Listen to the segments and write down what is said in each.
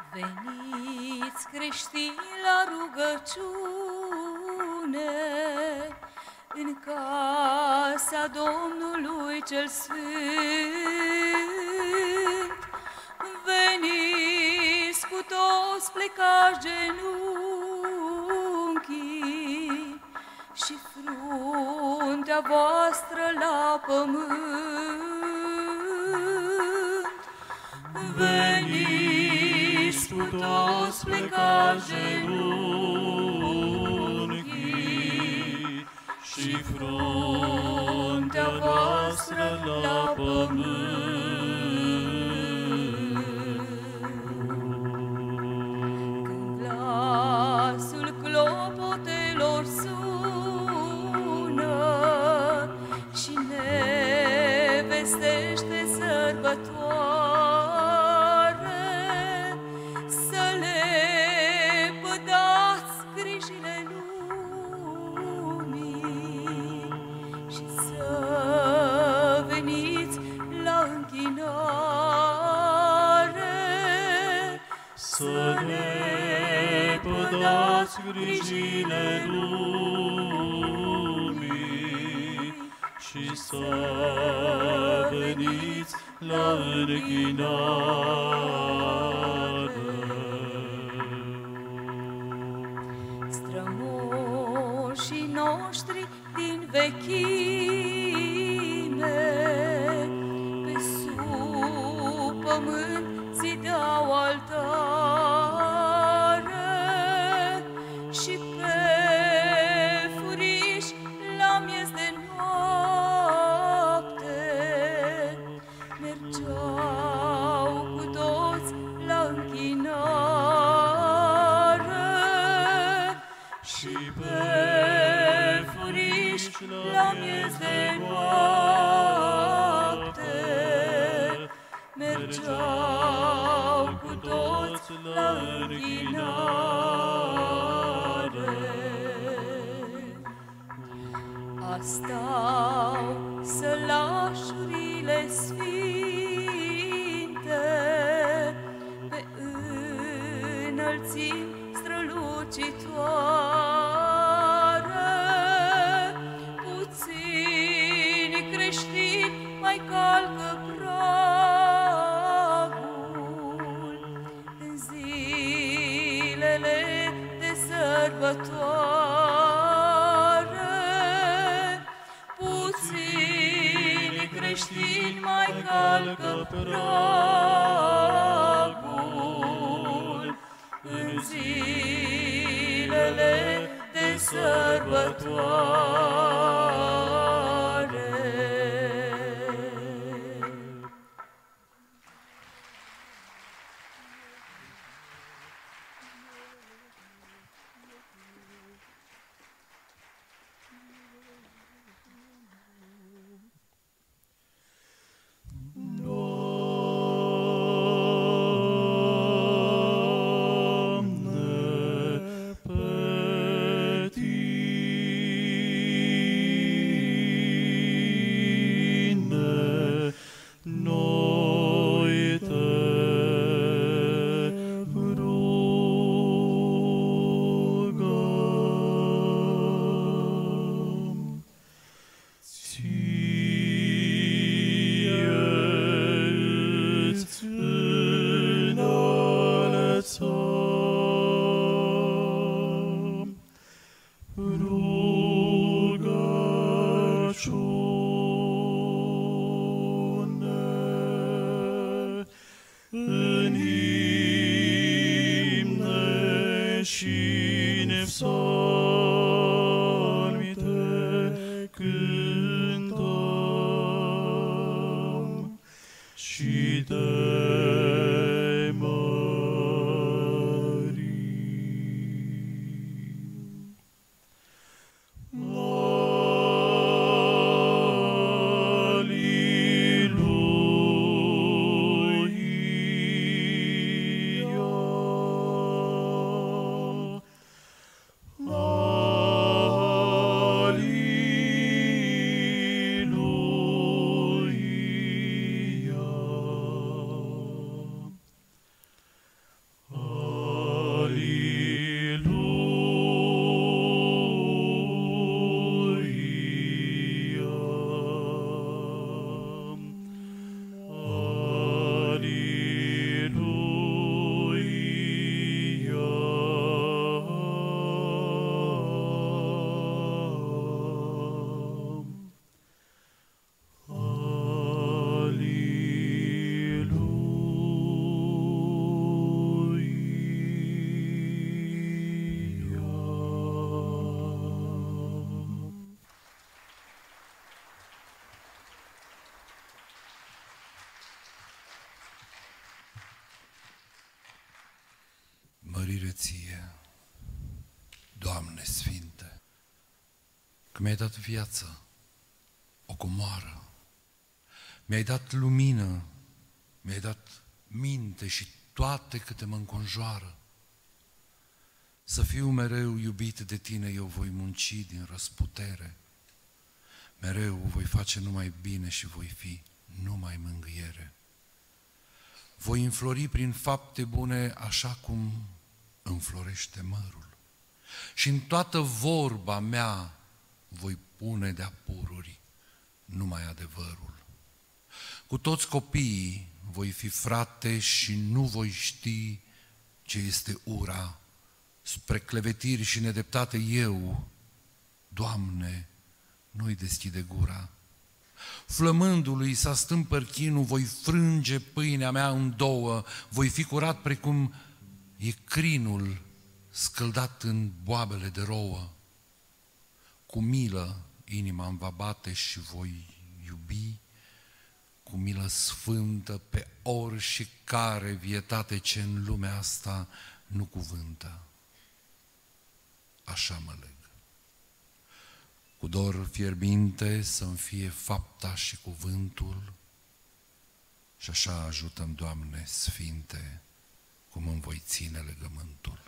Veniți creștini la rugăciune, în casa Domnului cel Sfânt. Veniți cu toți, plecați genunchii și fruntea voastră la pământ. Veniți cu toți, plecați genunchii și fruntea voastră la pământ. Când glasul clopotelor sună și ne vestește sărbătoare, să lepădați grijile lumii și să veniți la închinare. Să lepădați grijile lumii și să veniți la închinare. Strămoșii noștri din vechime pe sub pământ zideau altare și pe furiș la miez de noapte mergeau cu toți la închinare și pe furiș la miez de noapte mergeau cu toți la închinare. Astau sălașurile sfinte pe înălțimi strălucitoare. Puțini creștini mai calcă pragul în zilele de sărbătoare. Puțini creștini mai calcă pragul în zilele de sărbătoare. Doamne, pe Tine mărire Ție, Doamne Sfinte, că mi-ai dat viață, o comoară, mi-ai dat lumină, mi-ai dat minte și toate câte mă înconjoară. Să fiu mereu iubit de Tine, eu voi munci din răsputere. Mereu voi face numai bine și voi fi numai mângâiere. Voi înflori prin fapte bune așa cum înflorește mărul. Și în toată vorba mea voi pune de-a pururi numai adevărul. Cu toți copiii voi fi frate și nu voi ști ce este ura. Spre clevetiri și nedreptate eu, Doamne, nu-i deschide gura. Flămândului s-a stâmpăr chinul, voi frânge pâinea mea în două, voi fi curat precum e crinul scăldat în boabele de rouă. Cu milă inima îmi va bate și voi iubi, cu milă sfântă pe orice care vietate ce în lumea asta nu cuvântă. Așa mă leg. Cu dor fierbinte să-mi fie fapta și cuvântul și așa ajută-mi, Doamne Sfinte, cum îmi voi ține legământul.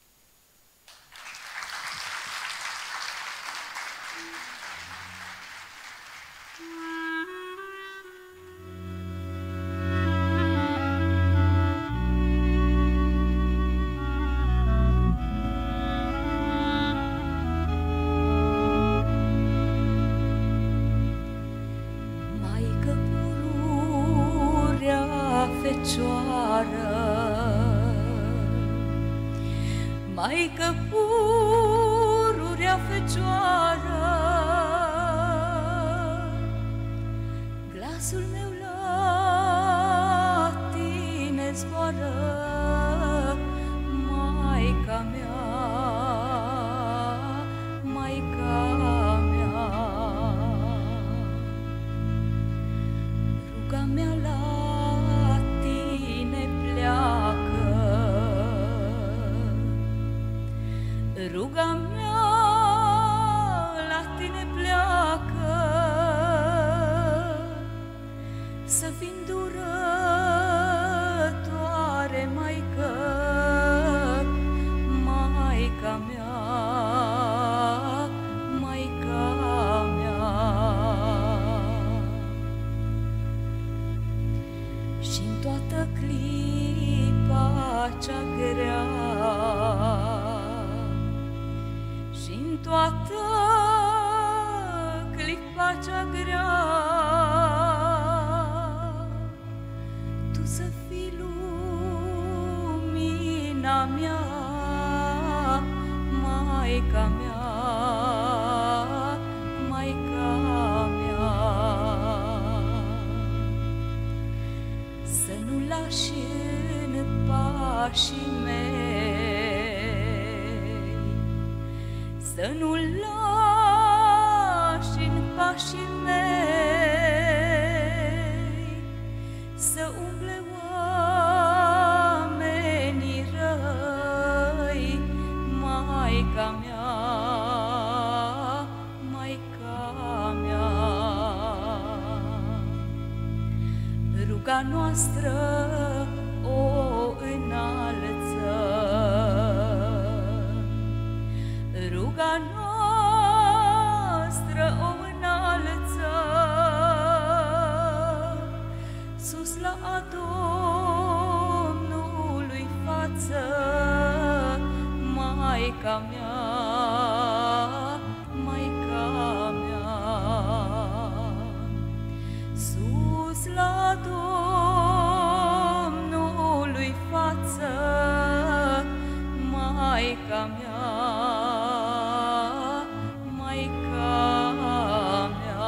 Maică pururea fecioară, glasul meu la Tine zboară, Maica mea, Maica mea. Ruga mea la Tine pleacă, ruga mea la Tine pleacă, să fii îndurătoare, Maică, Maica mea, Maica mea. Și-n toată clipa cea grea, și-n toată clipa cea grea, Tu să fii lumina mea, Maica mea, Maica mea. Să nu lași în pașii mei, să nu lași în pașii mei, să umble oamenii răi, Maica mea, Maica mea. Ruga noastră o înalță, ruga noastră o înalță, sus la a Domnului față, Maica mea, Maica mea. Sus la Domnului față, Maica mea, Maica mea.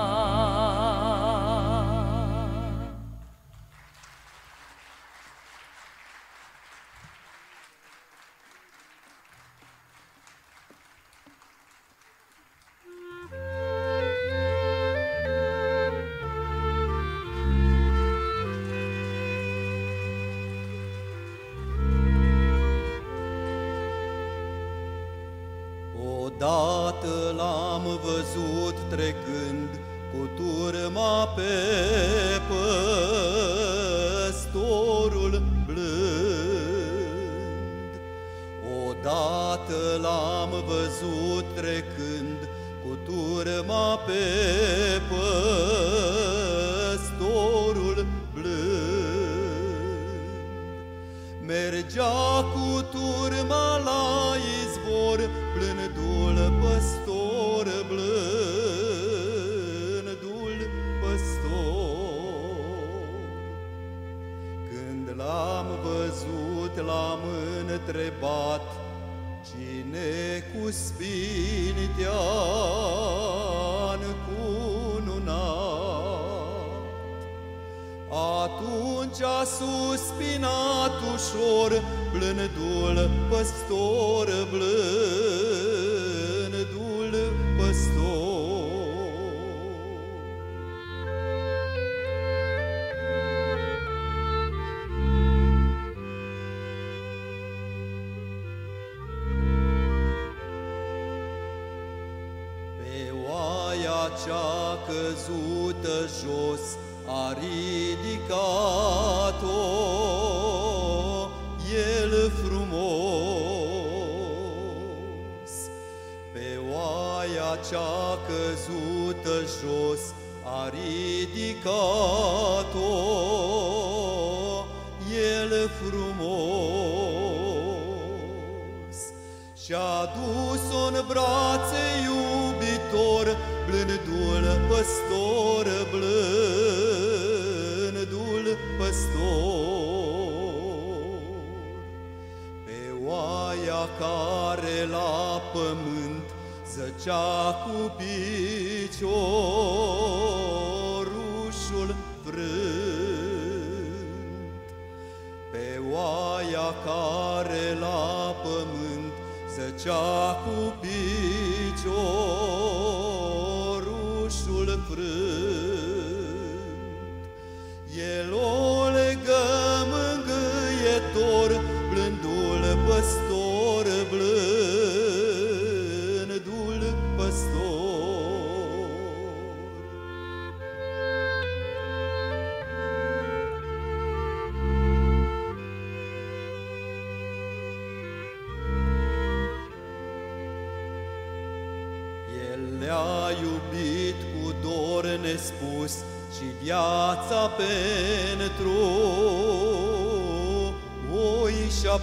Odată l-am văzut trecând cu turma pe păstorul blând. Odată l-am văzut trecând cu turma pe păstorul blând. Mergea cu turma la izvor, blândul păstor, blândul păstor. Când l-am văzut, l-am întrebat, cine cu spini te-a încununat? Atunci a suspinat ușor, blândul păstor, blândul păstor. Pe oaia cea căzută jos a ridicat-o el frumos. Pe oaia cea căzută jos a ridicat-o el frumos. Și-a dus-o-n brațe iubitor, blândul păstor, blândul păstor. Pe oaia care la pământ zăcea cu piciorușul frânt. Pe oaia care la pământ zăcea cu piciorușul frânt. El o legă mângâietor, blândul păstor, blândul păstor. El le-a iubit cu dor nespus și viața pentru oi și-a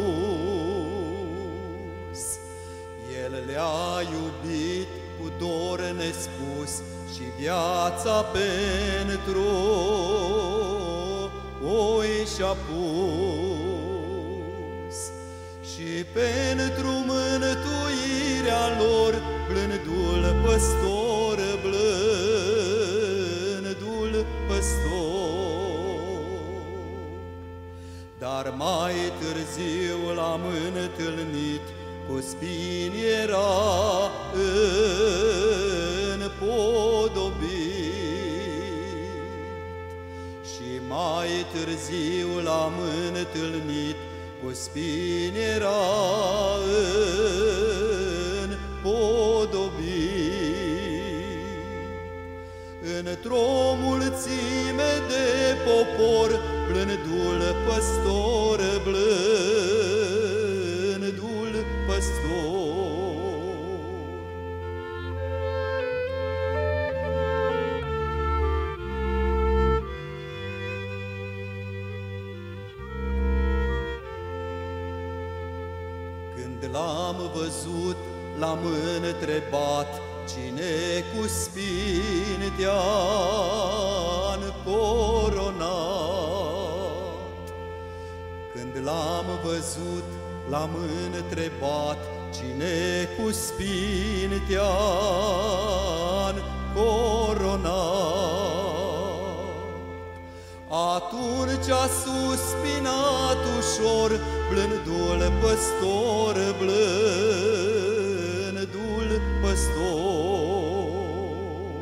pus. El le-a iubit cu dor nespus și viața pentru oi și-a pus. Și pentru mântuirea lor, blândul păstor, blândul păstor. Dar mai târziu l-am întâlnit, cu spini era împodobit. Și mai târziu l-am întâlnit, cu spini era împodobit. Într-o mulțime de popor, blândul păstor, blândul păstor. Când l-am văzut, l-am întrebat, cine cu spini te-a încoronat? Când l-am văzut, l-am întrebat, cine cu spini te-a încoronat? Atunci a suspinat ușor, blândul păstor, blândul păstor.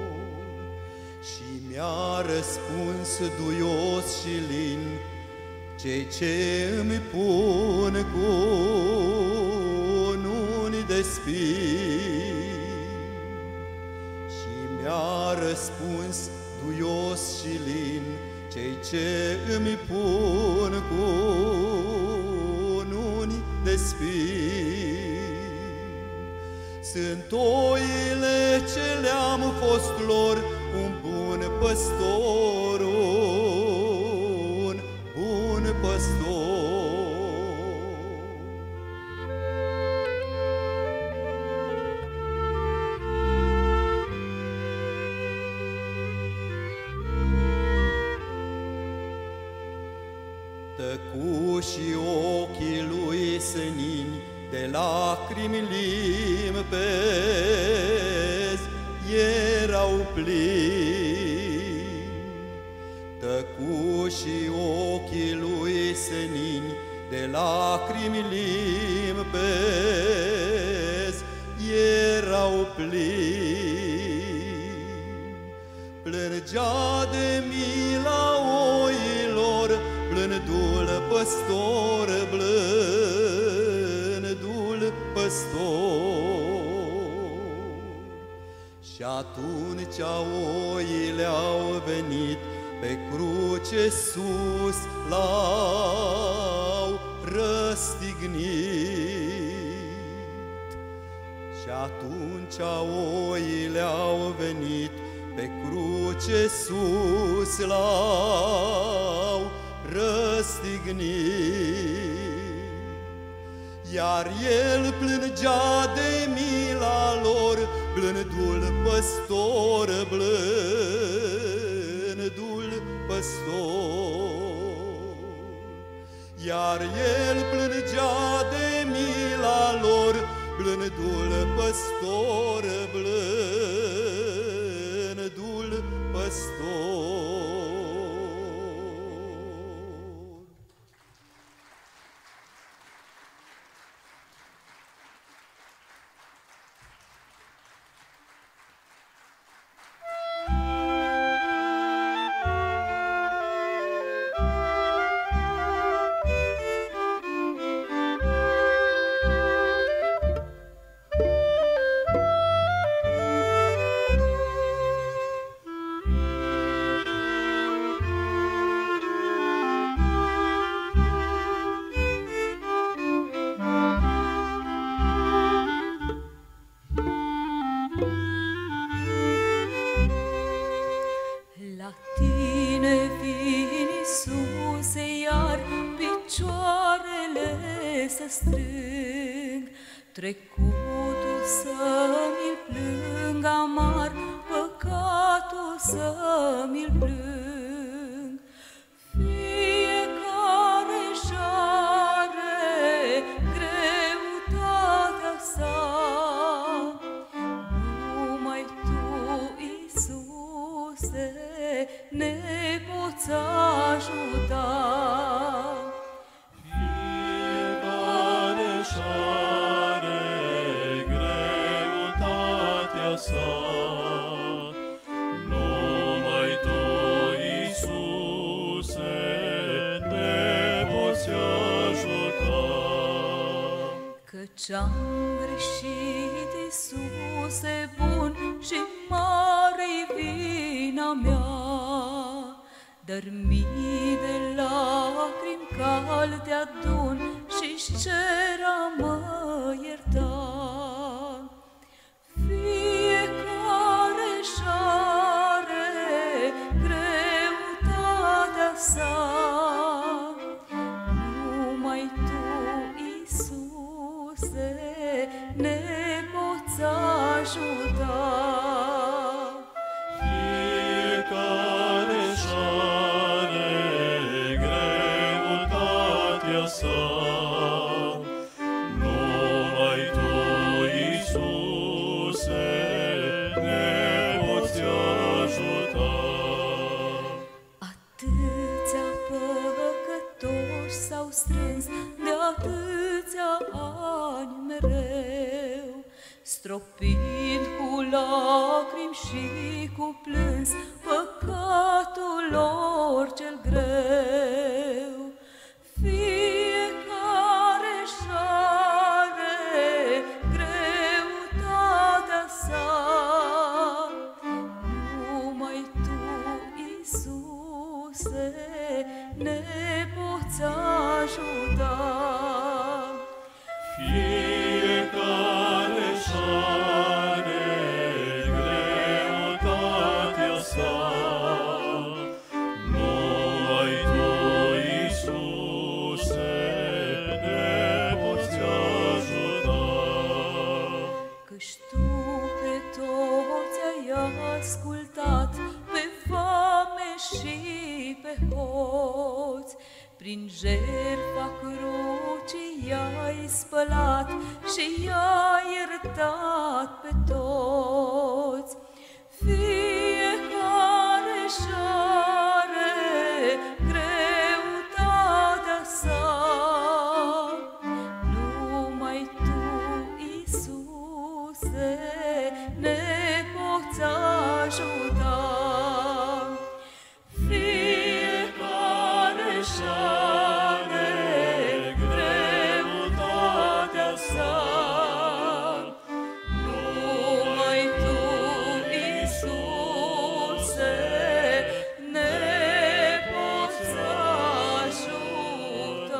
Și mi-a răspuns duios și lin, cei ce îmi pun cununi de de spini. Și mi-a răspuns duios și lin cei ce îmi pun cununi de spini. Sunt oile ce le-am fost lor, un bun păstor, un bun păstor. Tăcu și ochii lui senini, de lacrimi limpezi erau plini. Tăcu și ochii lui senini, de lacrimi limpezi erau plini. Plângea de mila oilor, blândul păstor, blândul păstor. Și atunci oile au venit pe cruce sus, l-au răstignit. Și atunci oile au venit pe cruce sus, l-au răstignit. Iar el plângea de mila lor, blândul păstor, blândul păstor. Iar el plângea de mila lor, blândul păstor, blândul păstor. Trecutul să-mi-l plâng amar, păcatul să-mi-l plâng. Fiecare-și are greutatea sa, numai Tu, Iisuse, ne poți ajuta. Numai Tu, Iisuse, ne poți ajuta. Căci am greșit, Iisuse bun, și mare-i vina mea, dar mii de lacrimi calde te adun și-și cer a mă ierta. Fiecare-și are greutatea sa, numai Tu, Iisuse, ne poți ajuta. Fiecare-și are greutatea sa, numai Tu, Iisuse, ne poți ajuta. Atâția păcătoși s-au strâns de atâția ani mereu, stropind cu lacrimi și cu plâns păcatul lor cel greu. Fiecare-și are greu Fiecare și-are greutatea sa, numai Tu, Iisuse, ne poți ajuta. Căci Tu pe toți ai ascultat, pe foame și pe hoți, prin jertfa crucii i-ai spălat și i-ai iertat pe toți. Fiecare și-are greutatea sa, numai Tu, Iisuse, ne poți ajuta. Fiecare și-are greutatea sa, numai Tu, Iisuse, ne poți ajuta.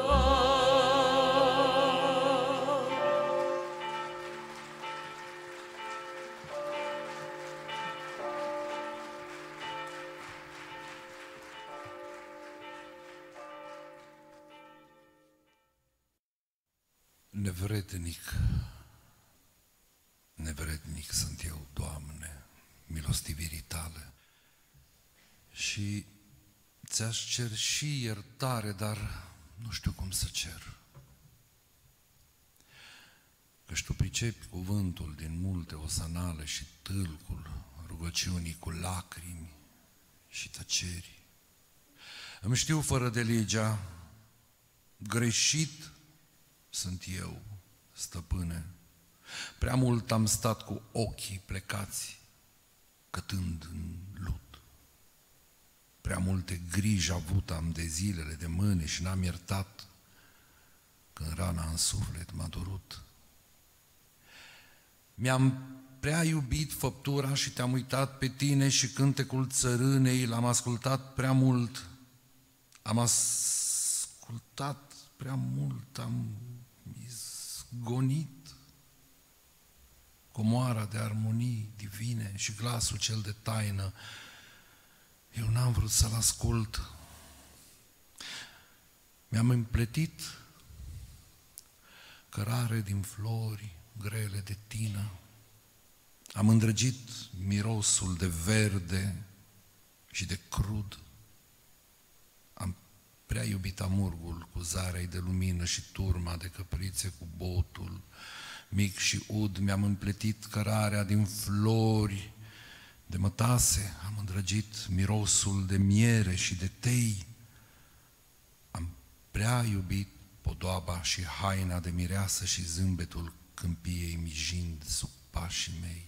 Nevrednic sunt eu, Doamne, milostivirii Tale. Și ți-aș cer și iertare, dar nu știu cum să cer. Căci Tu pricepi cuvântul din multe osanale și tâlcul rugăciunii cu lacrimi și tăceri. Îmi știu fără de legea, greșit sunt eu, Stăpâne. Prea mult am stat cu ochii plecați, cătând în lut. Prea multe griji avut am de zilele de mâine și n-am iertat când rana în suflet m-a durut. Mi-am prea iubit făptura și Te-am uitat pe Tine și cântecul țărânei l-am ascultat prea mult. Am ascultat prea mult, am izgonit comoara de armonii divine și glasul cel de taină. Eu n-am vrut să-l ascult. Mi-am împletit cărare din flori grele de tină. Am îndrăgit mirosul de verde și de crud. Am prea iubit amurgul cu zarei de lumină și turma de căprițe cu botul mic și ud. Mi-am împletit cărarea din flori de mătase, am îndrăgit mirosul de miere și de tei. Am prea iubit podoaba și haina de mireasă și zâmbetul câmpiei mijind sub pașii mei.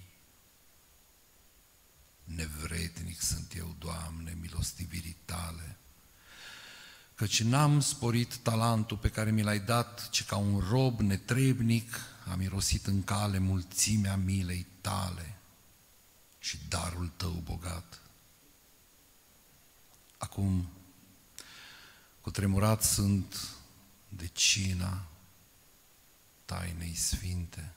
Nevrednic sunt eu, Doamne, milostivirii Tale, căci n-am sporit talentul pe care mi l-ai dat, ci ca un rob netrebnic am irosit în cale mulțimea milei Tale și darul Tău bogat. Acum, cutremurat sunt de cina tainei sfinte.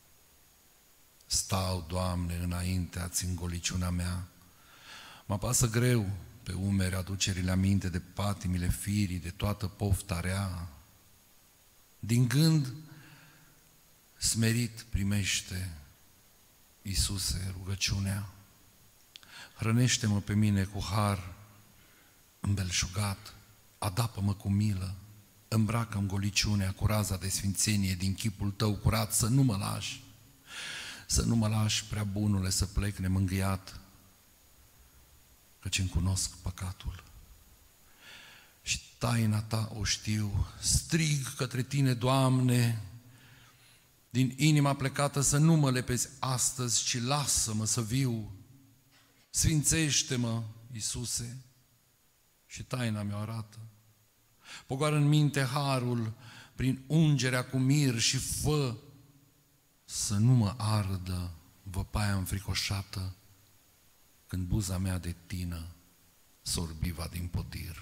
Stau, Doamne, înaintea-ți în goliciunea mea. Mă apasă greu pe umeri aducerile aminte de patimile firii, de toată pofta rea. Din gând smerit primește, Iisuse, rugăciunea. Hrănește-mă pe mine cu har îmbelșugat, adapă-mă cu milă, îmbracă-mi goliciunea cu raza de sfințenie din chipul Tău curat, să nu mă lași, să nu mă lași, prea bunule, să plec nemângâiat, căci îmi cunosc păcatul. Și taina Ta o știu, strig către Tine, Doamne, din inima plecată, să nu mă lepezi astăzi, ci lasă-mă să viu. Sfințește-mă, Iisuse, și taina mi-o arată. Pogoară în minte harul prin ungerea cu mir și fă să nu mă ardă văpaia înfricoșată când buza mea de tină sorbiva din potir.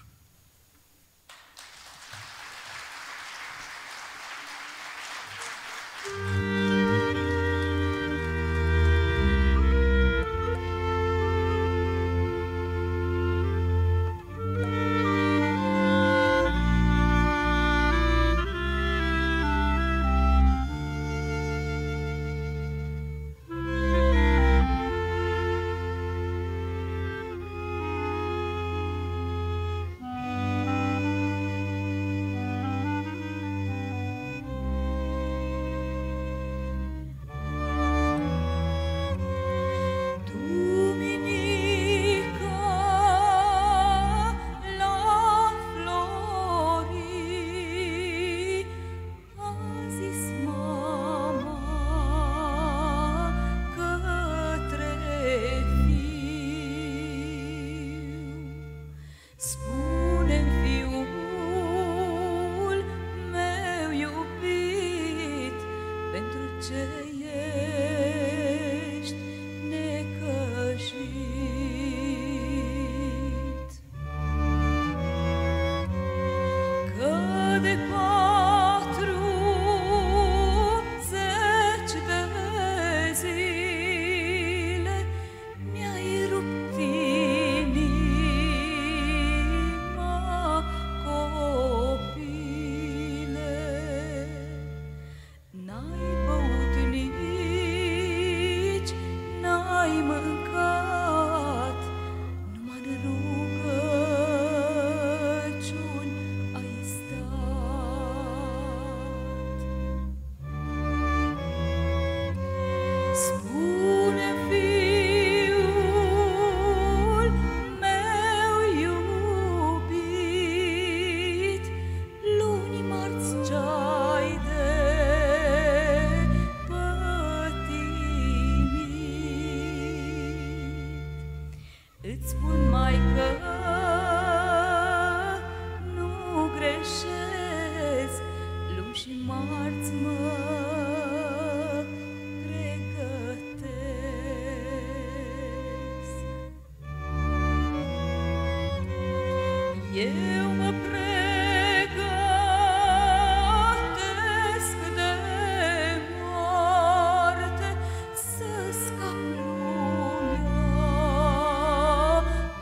ce ești necăjit. Că de 40 de zile mi-ai rupt inima, copile. N-ai băut nici, n-ai mâncat, numai în rugăciuni ai stat. Spune, fiul meu iubit, luni, marți ce-ai de pătimit. Îți spun, Maică, nu greșesc, luni și marți mă pregătesc. Eu mă pregătesc de moarte, să scap lumea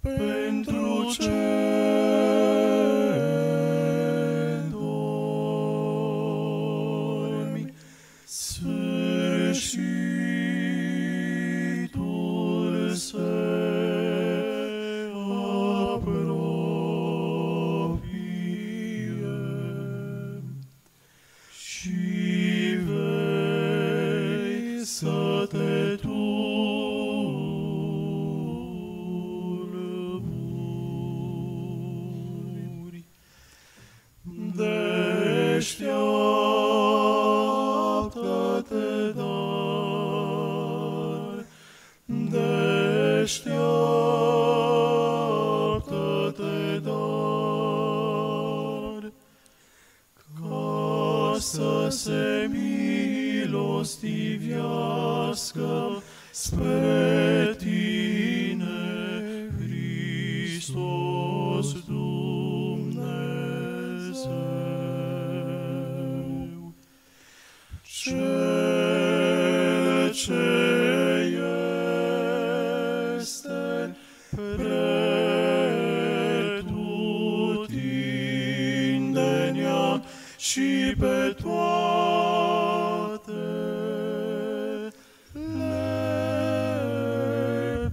pentru ce dormi, sfârșitul se apropie și vei să te tulburi. Deșteaptă-te, dar, deșteaptă-te, dar, ca să se milostivească spre tine Hristos Dumnezeu. Cel ce este pretutindenea și pe toate le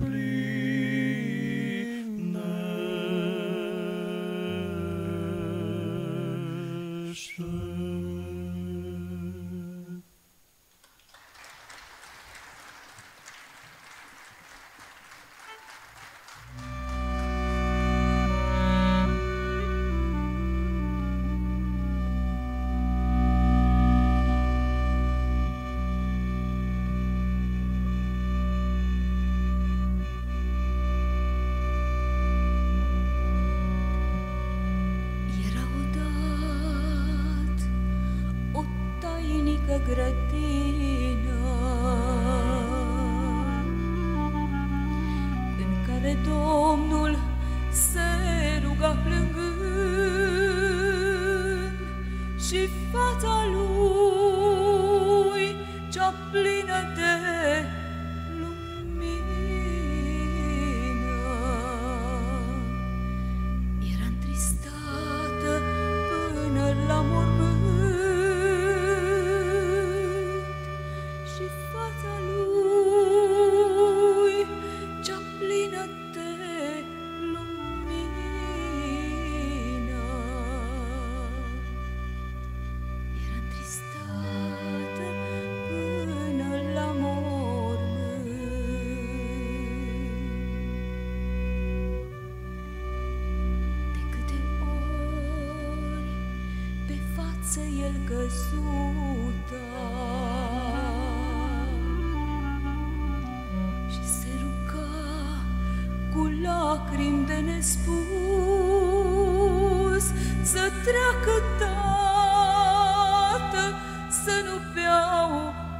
plinește. Era odată o tainică grădină în care Domnul se ruga plângând și fața lui cea plină de lumină era întristată până la mormânt și fața lui cea plină de lumină era întristată până la mormânt. De câte ori pe față el căzuta și se ruga cu lacrimi de nespus să treacă Tată, să nu beau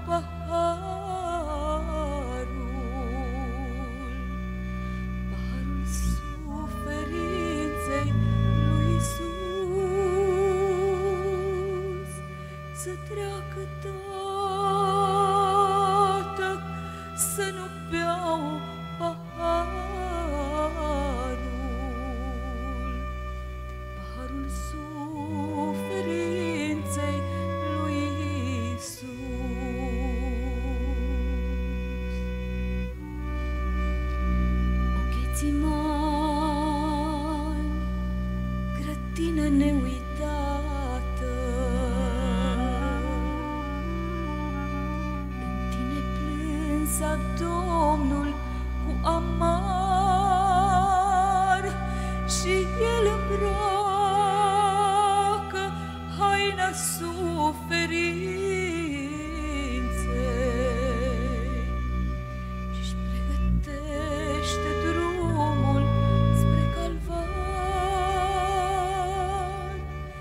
paharul suferinței lui Iisus, să treacă Tată, să nu beau paharul suferinței lui Iisus. O Ghețimani, grădină neuitată, în tine plânsa Domnul cu amar și El îmbracă haina suferinței și-și pregătește drumul spre Calvar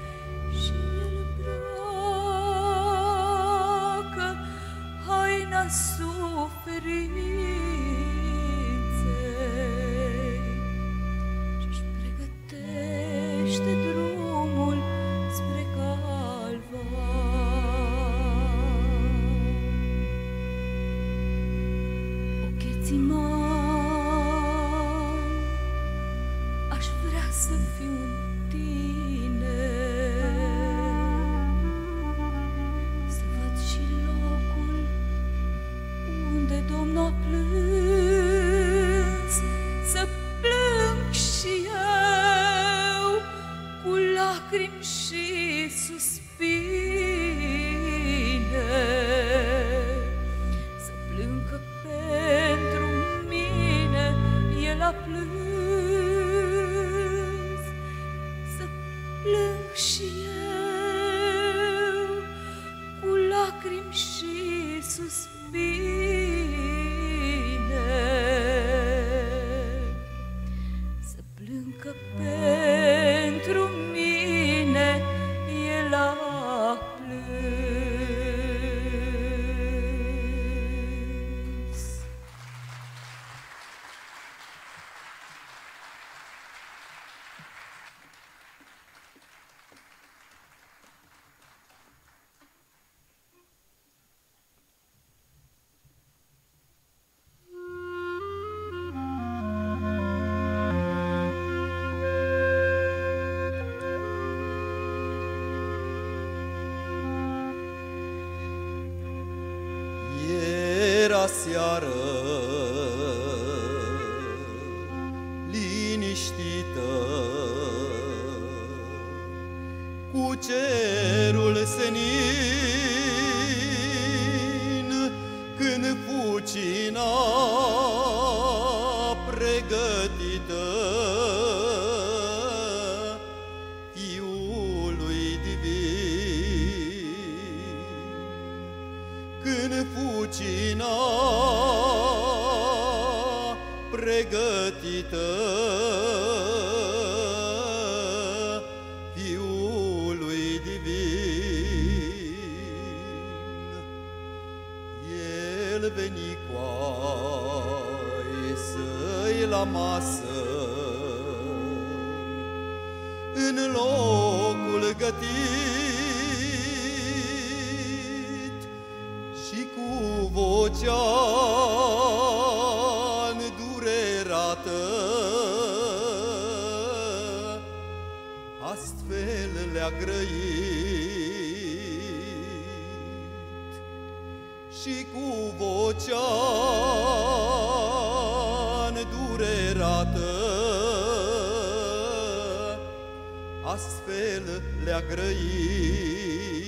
seară liniștită, cu cerul senin, când fucina pregătită Fiului Divin, când fucina pregătită Fiului Divin, El veni coai săi la masă, în locul gătit, și cu vocea îndurerată astfel le-a grăit, și cu vocea îndurerată astfel le-a grăit.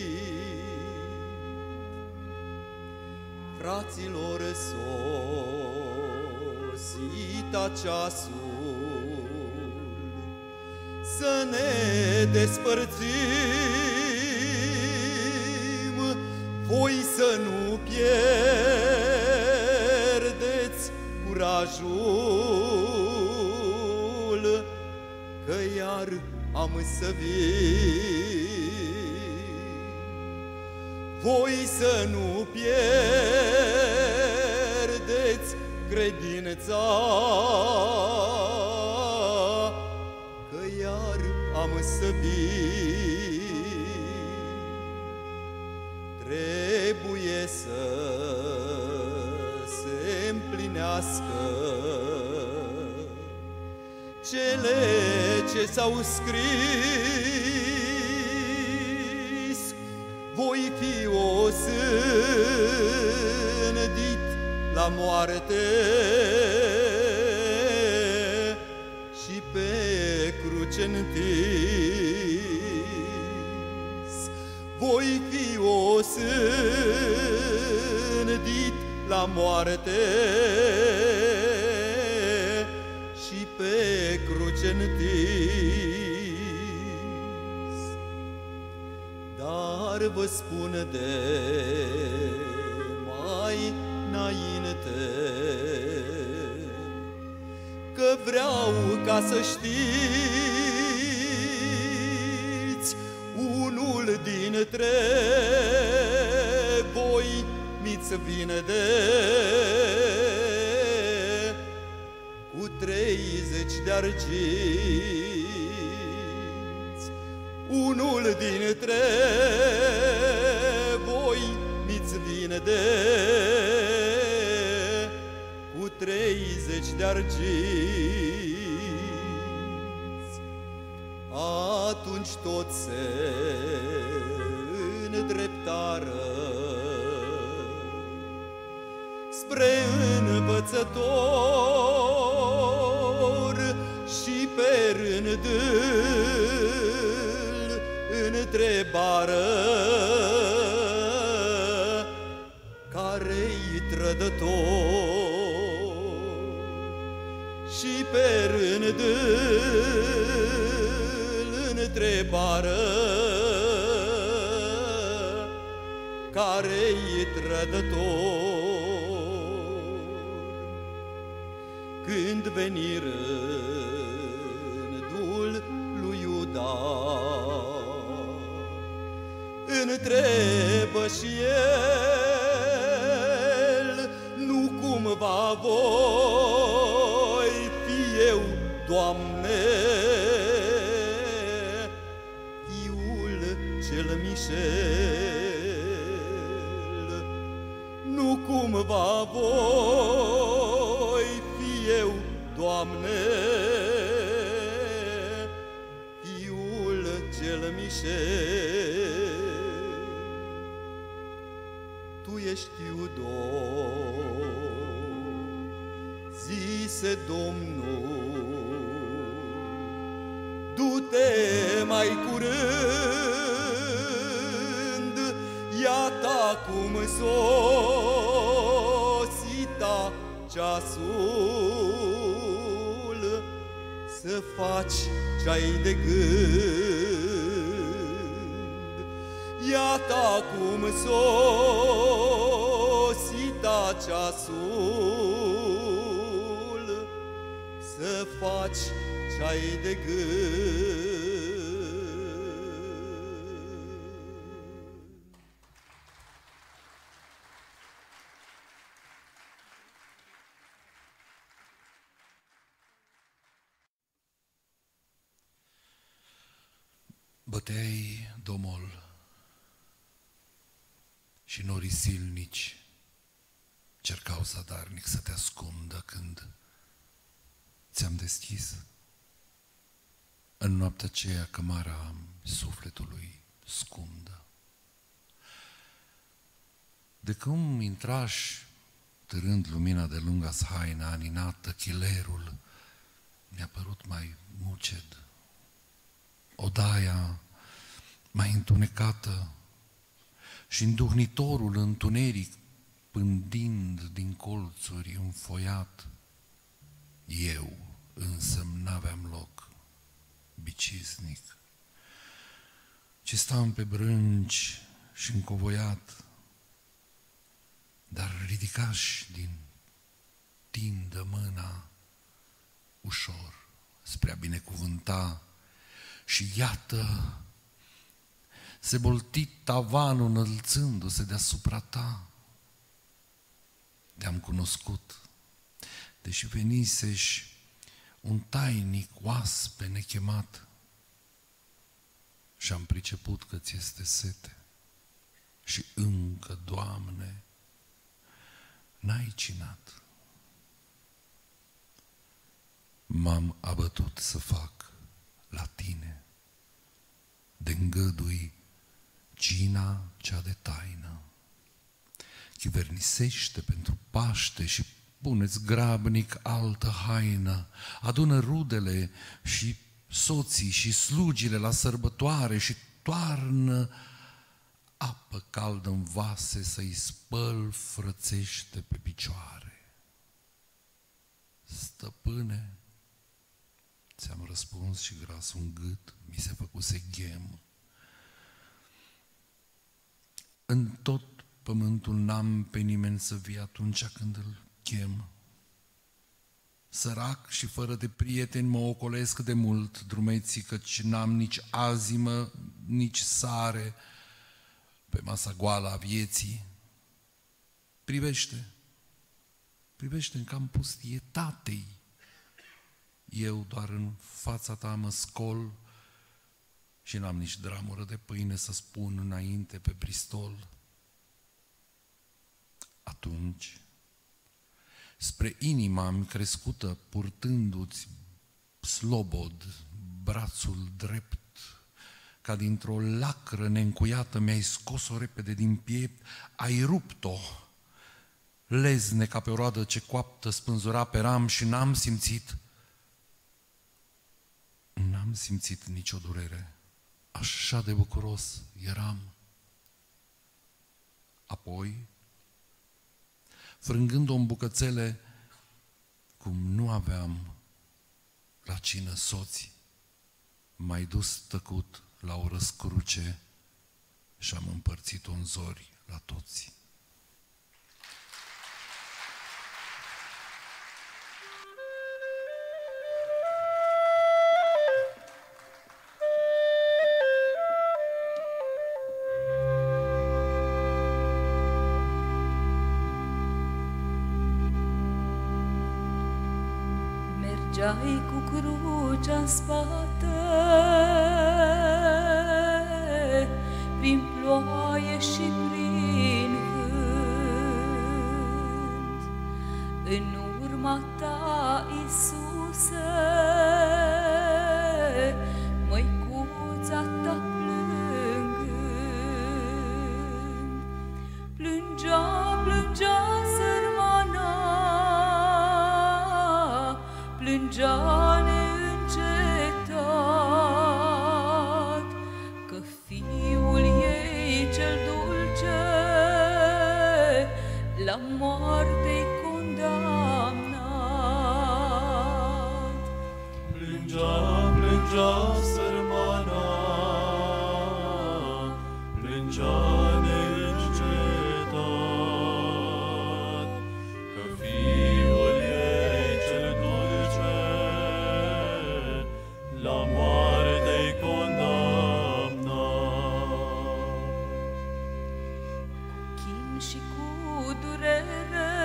Fraților, sosit-a ceasul să ne despărțim, voi să nu pierdeți curajul, că iar am să vin. Voi să nu pierdeți credința, că iar am să vin. Trebuie să se împlinească cele ce s-au scris, voi fi osândit la moarte și pe cruce întins. Voi fi osândit la moarte și pe cruce întins. Dar vă spun de mai înainte că vreau ca să știți, unul dintre voi mi-ți vine cu 30 de arginți. Unul dintre voi mi-ți vine cu 30 de arginți. Atunci toți se îndreptară spre învățător și pe rând îl întrebară care-i trădător, și pe rând îl întrebară care-i trădător. Când veni rândul lui Iuda, întrebă și el, nu cumva voi fi eu, Doamne, Fiul cel mișel? Nu cumva voi fi eu, Doamne, Fiul cel mișel? Tu ești Iudor zise Domnul, du-te mai curând, iată acum sosita ceasul, să faci ce-ai de gând. Iată acum sosita ceasul, să faci ce-ai de gând. Băteai domol și norii silnici cercau zadarnic să te ascundă când ți-am deschis în noaptea aceea cămara sufletului scundă. De cum intrași, târând lumina de lunga-s haină aninată, chilerul mi-a părut mai muced, odaia mai întunecată și înduhnitorul întuneric pândind din colțuri înfoiat. Eu însă n-aveam loc biciznic, ci stam pe brânci și încovoiat, dar ridicași din tindă mâna ușor spre a binecuvânta și iată, se bolti tavanul înălțându-se deasupra ta. Te-am cunoscut, deși veniseși un tainic oaspe nechemat și am priceput că ți este sete și încă, Doamne, n-ai cinat. M-am abătut să fac la tine de îngădui cina cea de taină. Chivernisește pentru Paște și pune-ți grabnic altă haină. Adună rudele și soții și slugile la sărbătoare și toarnă apă caldă în vase să-i spăl frățește pe picioare. Stăpâne, ți-am răspuns și gras un gât mi se făcuse ghem. În tot pământul n-am pe nimeni să vii atunci când îl chem. Sărac și fără de prieteni mă ocolesc de mult drumeții, căci n-am nici azimă, nici sare pe masa goală a vieții. Privește în cam pustietatei. Eu doar în fața ta mă scol și n-am nici dramură de pâine să spun înainte pe bristol. Atunci, spre inima-mi crescută, purtându-ți slobod brațul drept, ca dintr-o lacră neîncuiată mi-ai scos-o repede din piept, ai rupt-o, lezne ca pe o roadă ce coaptă spânzura pe ram și n-am simțit nicio durere. Așa de bucuros eram. Apoi, frângând-o în bucățele, cum nu aveam la cină soți, m-ai dus tăcut la o răscruce și am împărțit-o în zori la toți. Mergeai cu crucea în spate, prin ploaie și prin vânt. În urma ta, Iisuse, măicuța ta plângând, plângea sărmana plângea neîncetat că fiul ei cel dulce la moarte-i condamnat. Plângea sărmana, plângea neîncetat, că fiul ei cel dulce la moarte-i condamnat. Chin și cu durere,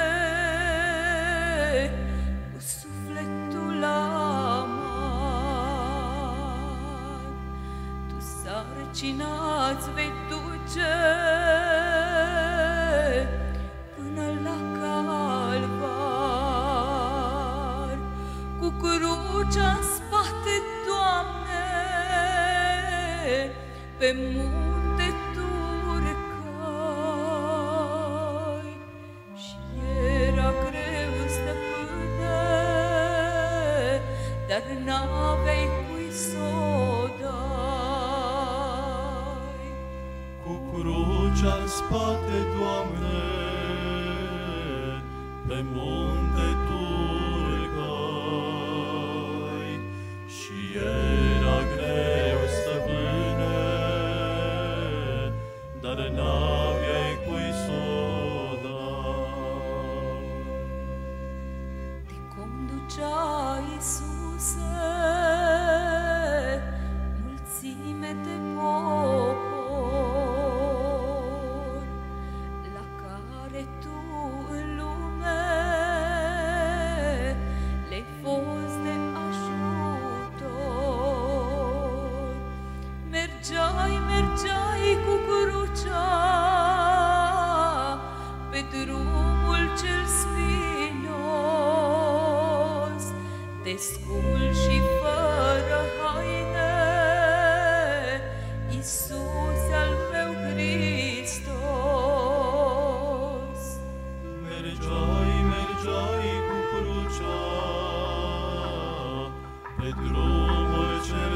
cu sufletul amar, tu sarcina-ți vei duce până la calvar. Cu crucea în spate, Doamne, pe munte tu urcai. Și era greu, stăpâne, dar n-aveai cui s-o dai. Cu crucea în spate, Doamne, pe munte tu urcai. Și era greu, stăpâne, dar n-aveai cui s-o dai. Te conducea, Iisuse, mulțime de popor, la care tu în lume le-ai fost de ajutor. Mergeai cu crucea pe drumul cel spinos, descul și fără haine, Iisuse al meu Hristos. Mergeai cu crucea pe drumul cel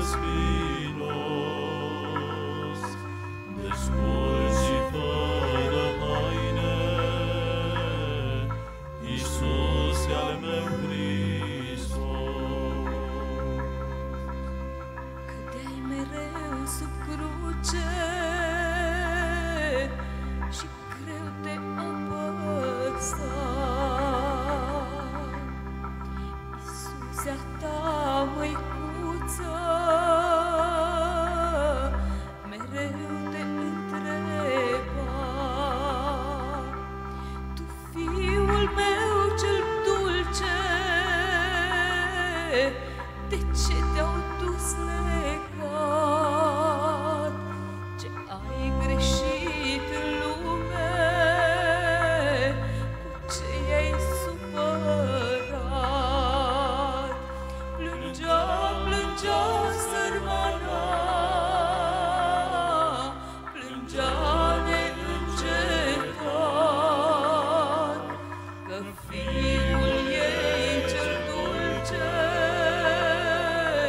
spinos, descul și fără haine, Iisuse al meu Hristos. Cădeai mereu sub cruce și greu te apăsa. Iisuse-a ta, măicuță, mereu te întreba: tu, fiul meu cel dulce, de ce te-au dus legat? Ce ai greșit în lume? Cu ce i-ai supărat? Plângea sărmana, plângea neîncetat, că fiul ei cel dulce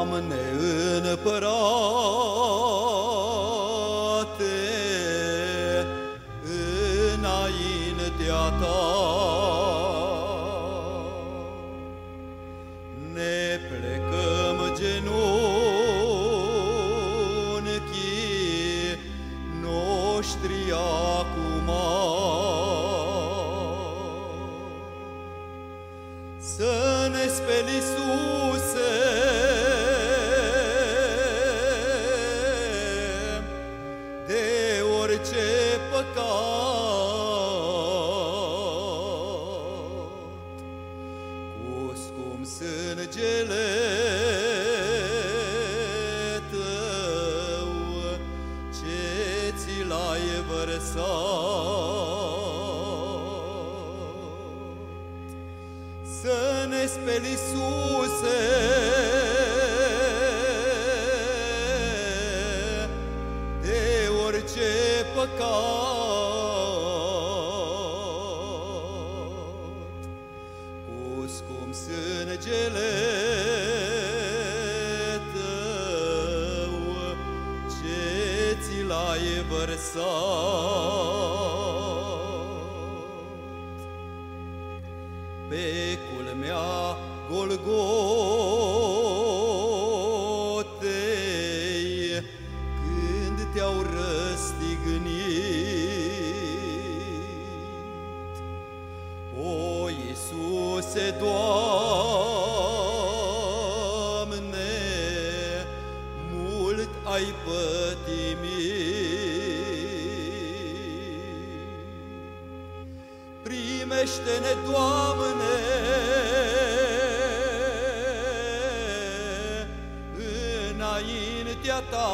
Doamne, Împărate, înaintea Ta ne plecăm genunchii noștri acum, să ne speli, Iisuse, de orice păcat, cu scump sângele Tău ce ți l-ai vărsat. Să ne speli, Iisuse, de orice păcat, cu scump sângele Tău ce ți l-ai vărsat. Pe culmea Golgotei, când te-au răstignit, o Iisuse, Doamne, mult ai pătimit. Primește-ne, Doamne, înaintea Ta,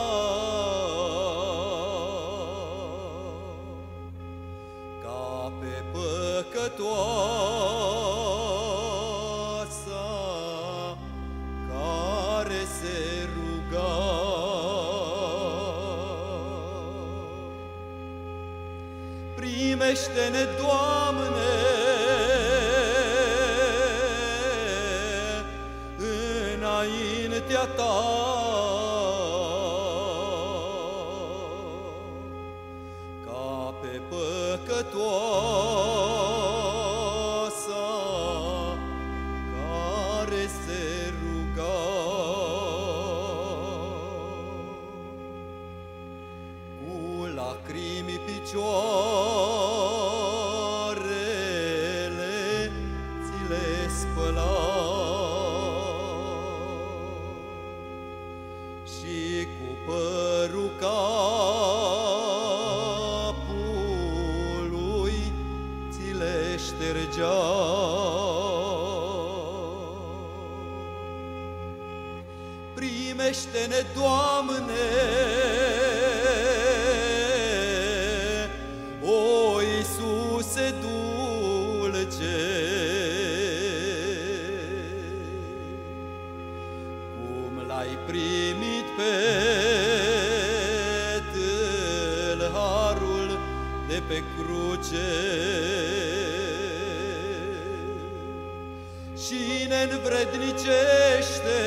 ca pe păcătoasa care se ruga. Primește-ne, Doamne, înaintea Ta, ca pe păcătoasa care se ruga. Cu lacrimi picioarele ți le spăla și cu părul capului ți le ștergea. Primește-ne, Doamne, o Iisuse dulce, cum l-ai primit pe tâlharul de pe cruce și ne învrednicește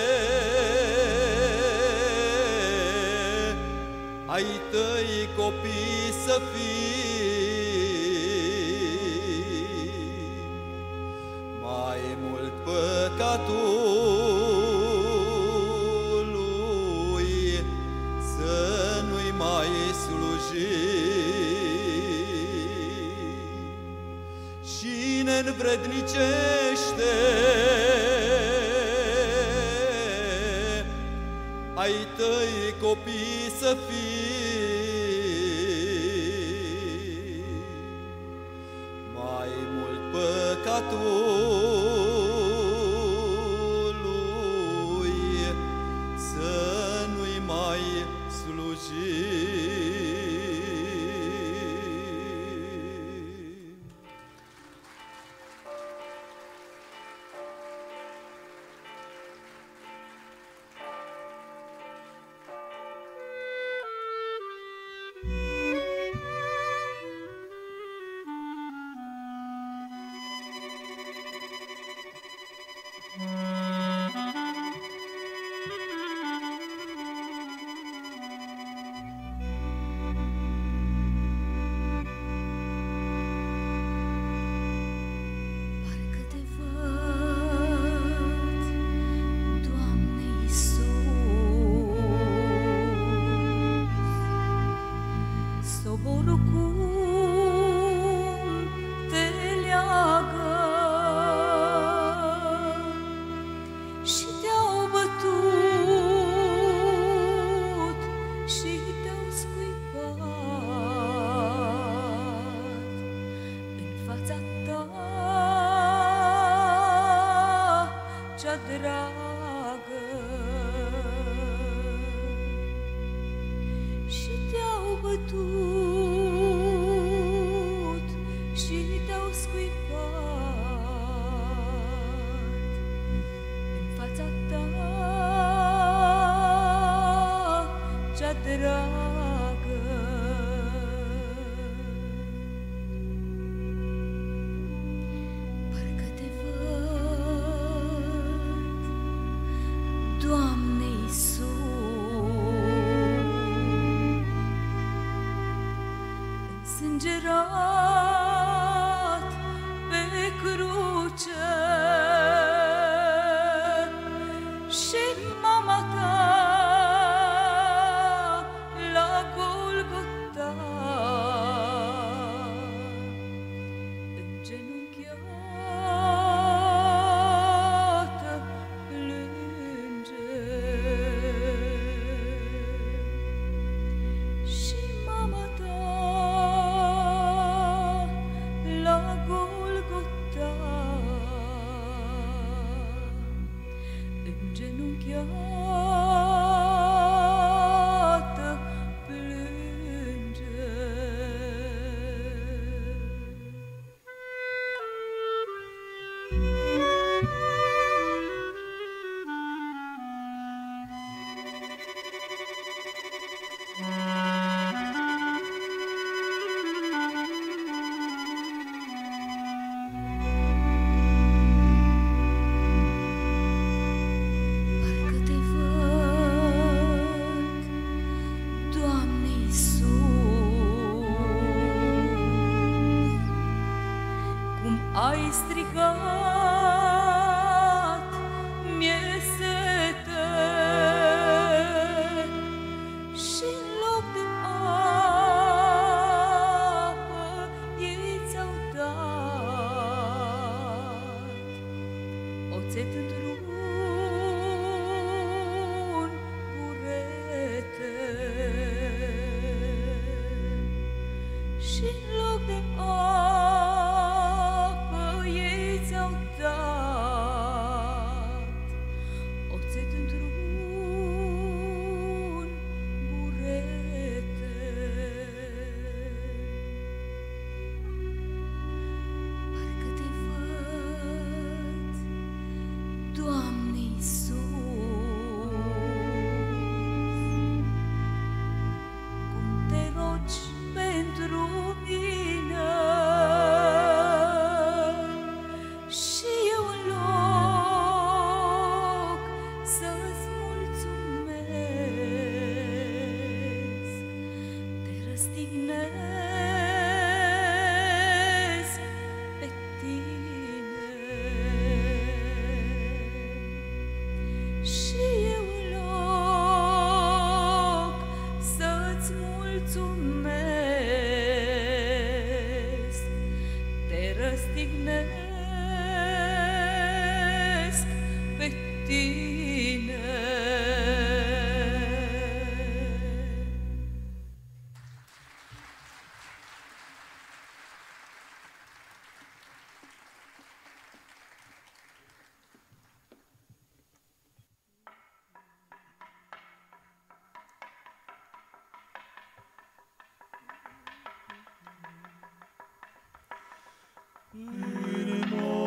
ai Tăi copii să fim, mai mult păcatului să nu-i mai slujim și ne învrednicește ai Tăi copii să fim, mai mult păcatului să nu-i mai slujim. cea dragă și te-au bătut și te-au scuipat în fața ta cea dragă. Parcă te văd, Doamne Iisus, însângerat pe cruce și mama ta la Golgota, îngenunchiată plânge și mama ta la Golgota, îngenunchiată plânge. Parcă te văd, Doamne Iisus, cum ai strigat, mi-e sete și în loc de apă ei ți-au dat oțet într-un burete și în loc de apă ei ți-au dat oțet într-un burete. Parcă te văd, Doamne Iisus, cum te rogi pentru mine și eu în loc să-ți mulțumesc, te răstignesc pe tine și eu în loc să-ți mulțumesc, te răstignesc pe tine. În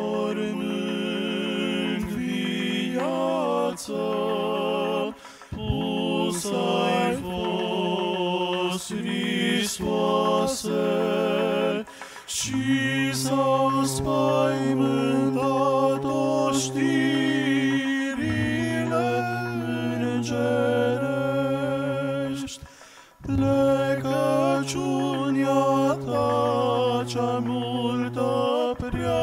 mormânt viață, pus ai fost, Hristoase, și s-au spaimântat oștirile îngerești. Plecăciunea ta cea multă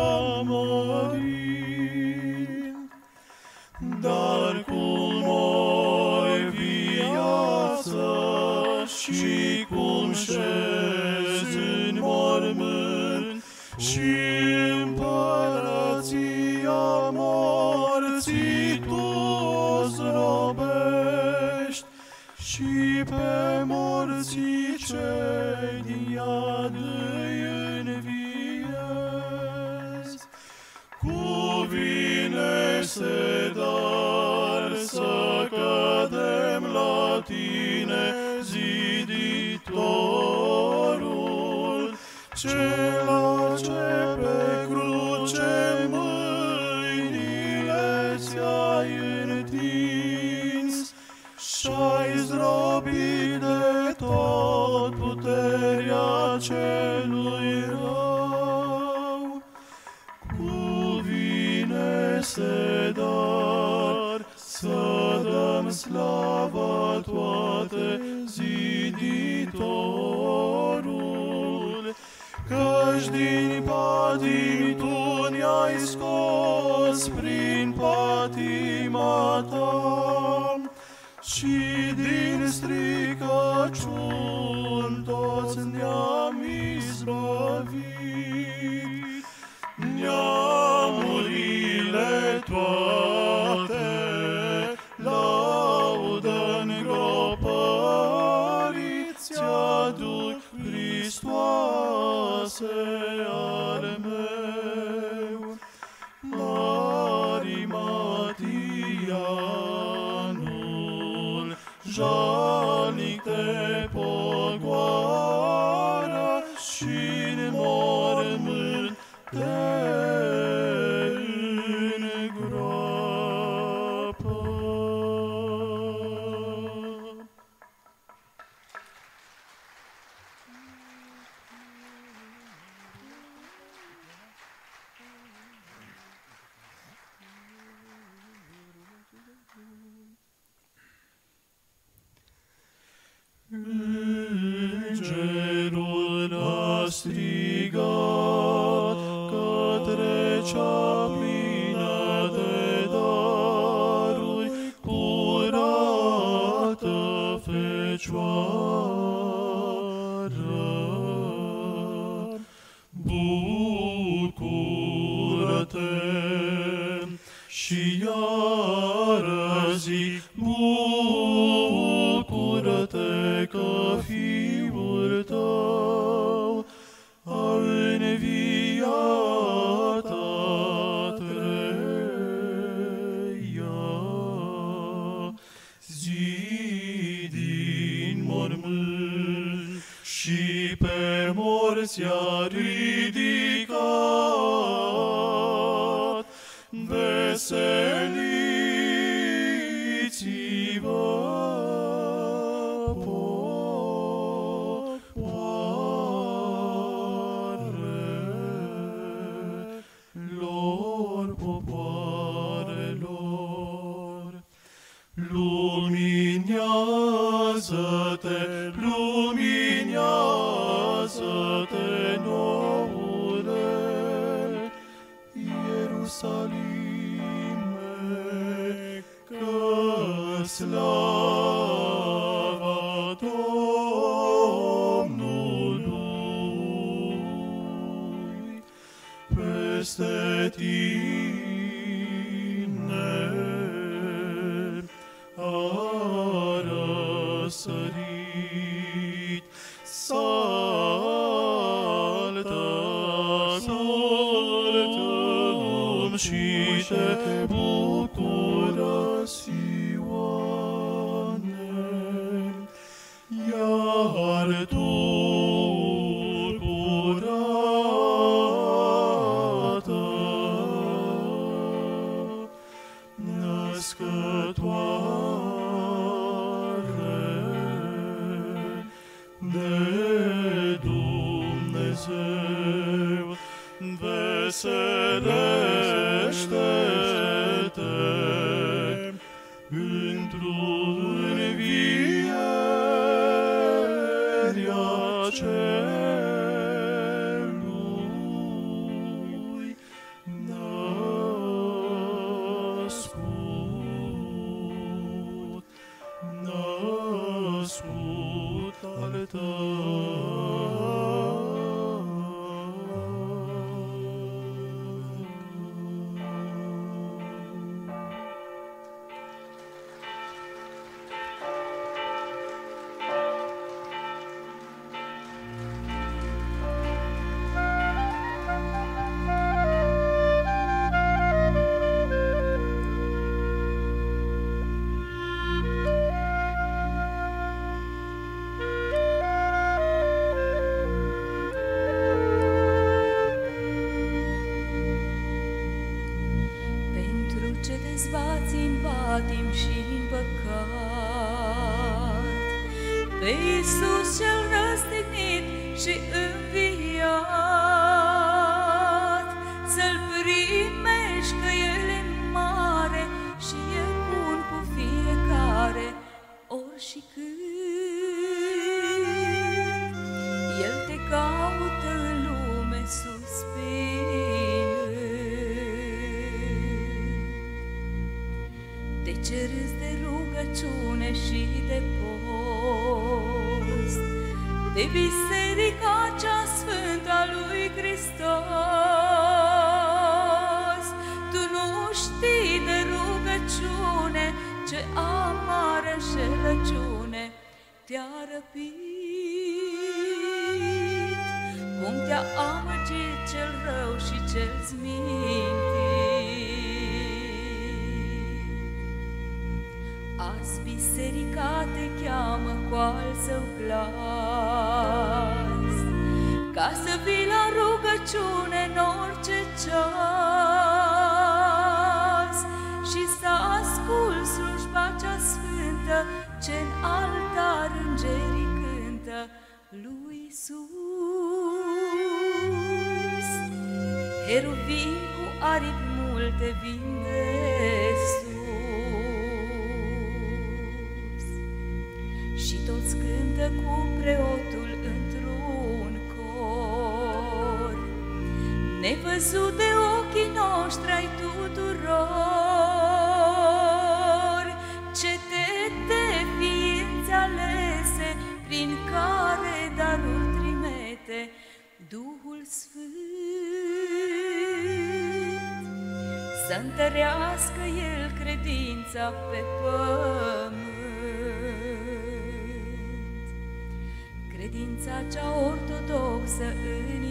preamărit, dar cum oi viață și cum șezi în mormânt și împărăția morții tu zdrobești și pe morții cei din iad îi înviezi. se dar să cădem la tine, ziditorul, cela ce pe cruce mâinile ți-ai întins și-ai zdrobit de tot puterea celui rău. Cuvine-se dar să dăm slava toate ziditorul, căci din patim tu ne-ai scos prin patima ta și din stricăciuni toți ne-am izbăvit. Neamurile toate laudă îngropării ți-aduc, Hristoase al meu. Marimatianul jalnic te pogoară și-n mormânt te îngroapă. Îngerul a strigat către cea plină de daruri, curată Fecioară. Bucură-te și iară zic, bucură-te că Fiul tău a înviat a treia zi din mormânt și pe morți a ridicat. Veseliți-vă, popoarelor, luminează-te, luminează-te, noule Ierusalime, că slava Domnului peste tine a răsărit. Saltă-m și te bucură, Sioane, iar tu, curată, născătoare de Dumnezeu, veselește-te într-o învierea celui născut, născut al tău. patim și în păcat, pe Iisus cel răstignit și înviat, să-L primești că El e mare și e bun cu fiecare, ori și când El te caută în lume suspinând. Te cerâți de rugăciune și de post, de biserica cea sfântă a lui Hristos. Tu nu știi de rugăciune ce amară înșelăciune te-a răpit, cum te-a amăgit cel rău și cel zmintit. Azi biserica te cheamă cu al său glas, ca să vii la rugăciune în orice ceas și să asculți slujba cea sfântă ce-n altar îngerii cântă lui Iisus. Heruvim cu aripi multe vin de sus și toți cântă cu preotul într-un cor, nevăzut de ochii noștri ai tuturor, cetete ființe alese, prin care darul trimite Duhul Sfânt, să întărească El credința pe pământ, credința cea ortodoxă în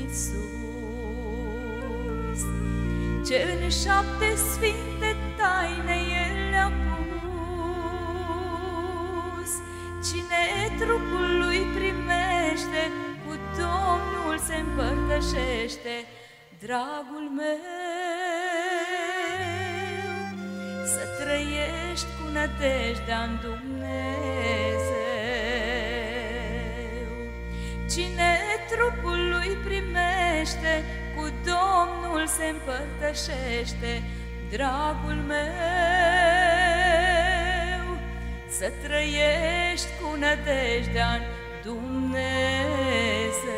Iisus, ce în 7 sfinte taine El le-a pus. Cine trupul Lui primește, cu Domnul se împărtășește. Dragul meu, să trăiești cu nădejdea-n Dumnezeu. Cine trupul Lui primește, cu Domnul se împărtășește. Dragul meu, să trăiești cu nădejdea-n Dumnezeu.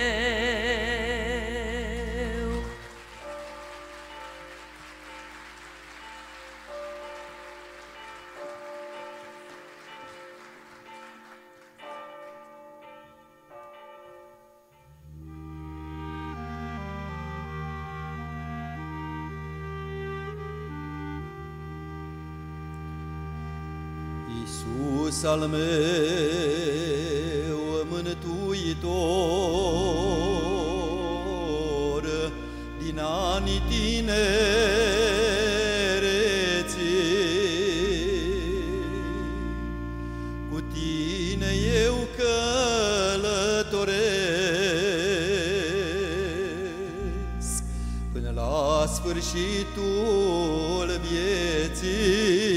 Iisus al meu, mântuitor, din anii tinereții, cu tine eu călătoresc până la sfârșitul vieții.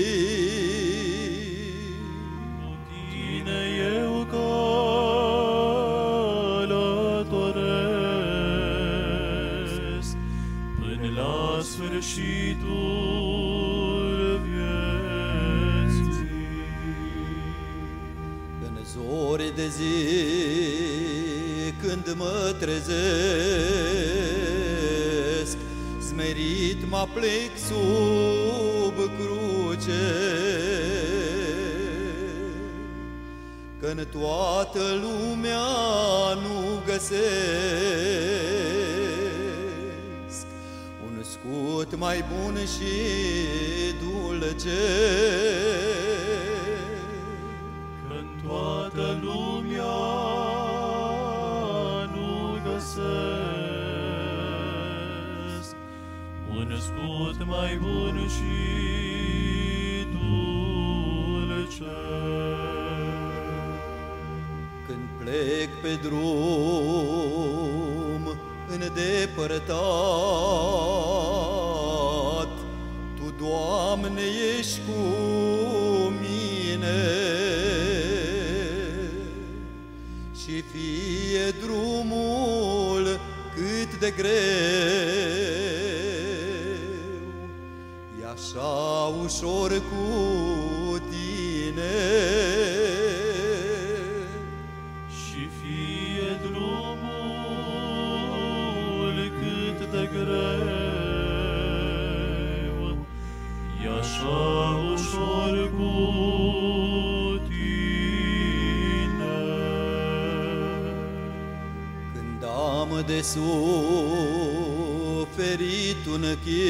Sfârșitul vieții. În zori de zi, când mă trezesc, smerit mă plec sub cruce, că-n toată lumea nu găsesc un scut mai bun și dulce. Că-n toată lumea nu găsesc un scut mai bun și dulce. Când plec pe drum îndepărtat, Tu, Doamne, ești cu de greu, e așa ușor cu tine. Și fie drumul cât de greu, e așa ușor cu tine. Când am de suferit un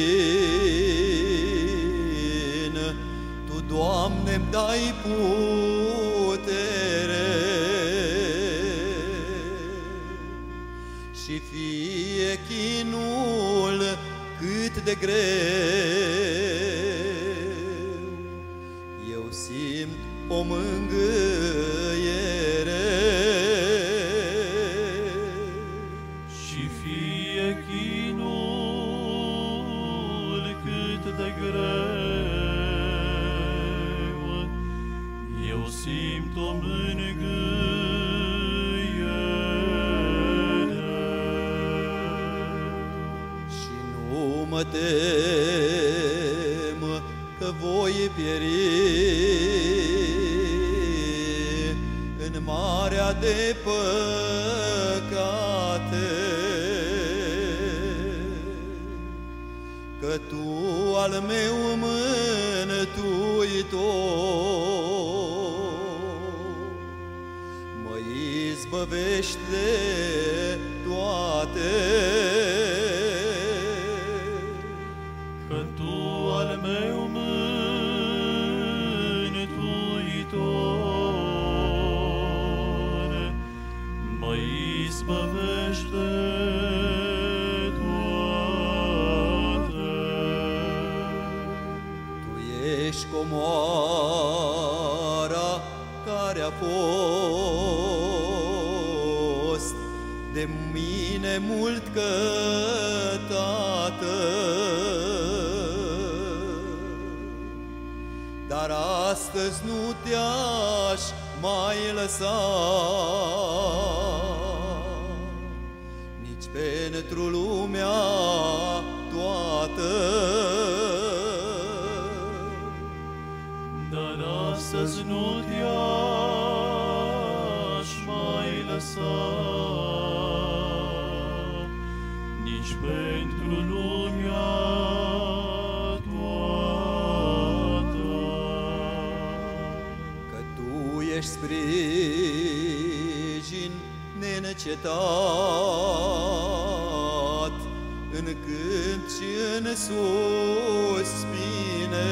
chin, Tu, Doamne-mi dai putere. Și fie chinul cât de greu, eu simt o mângâiere. Și fie chinul cât de greu, eu simt o mângâiere. Și nu mă tem că voi pieri în marea de păcate, că Tu, al meu Mântuitor, mă izbăvești de toate. Că Tu, al meu Mântuitor, mă izbăvești de toate. Tu ești comoara care a fost de mine mult cătată, dar astăzi nu te-aș mai lăsa, nici pentru lumea toată. Dar astăzi nu te-aș mai lăsa, nici pentru lumea toată. Că Tu ești sprijin neîncetat în cânt și în suspine.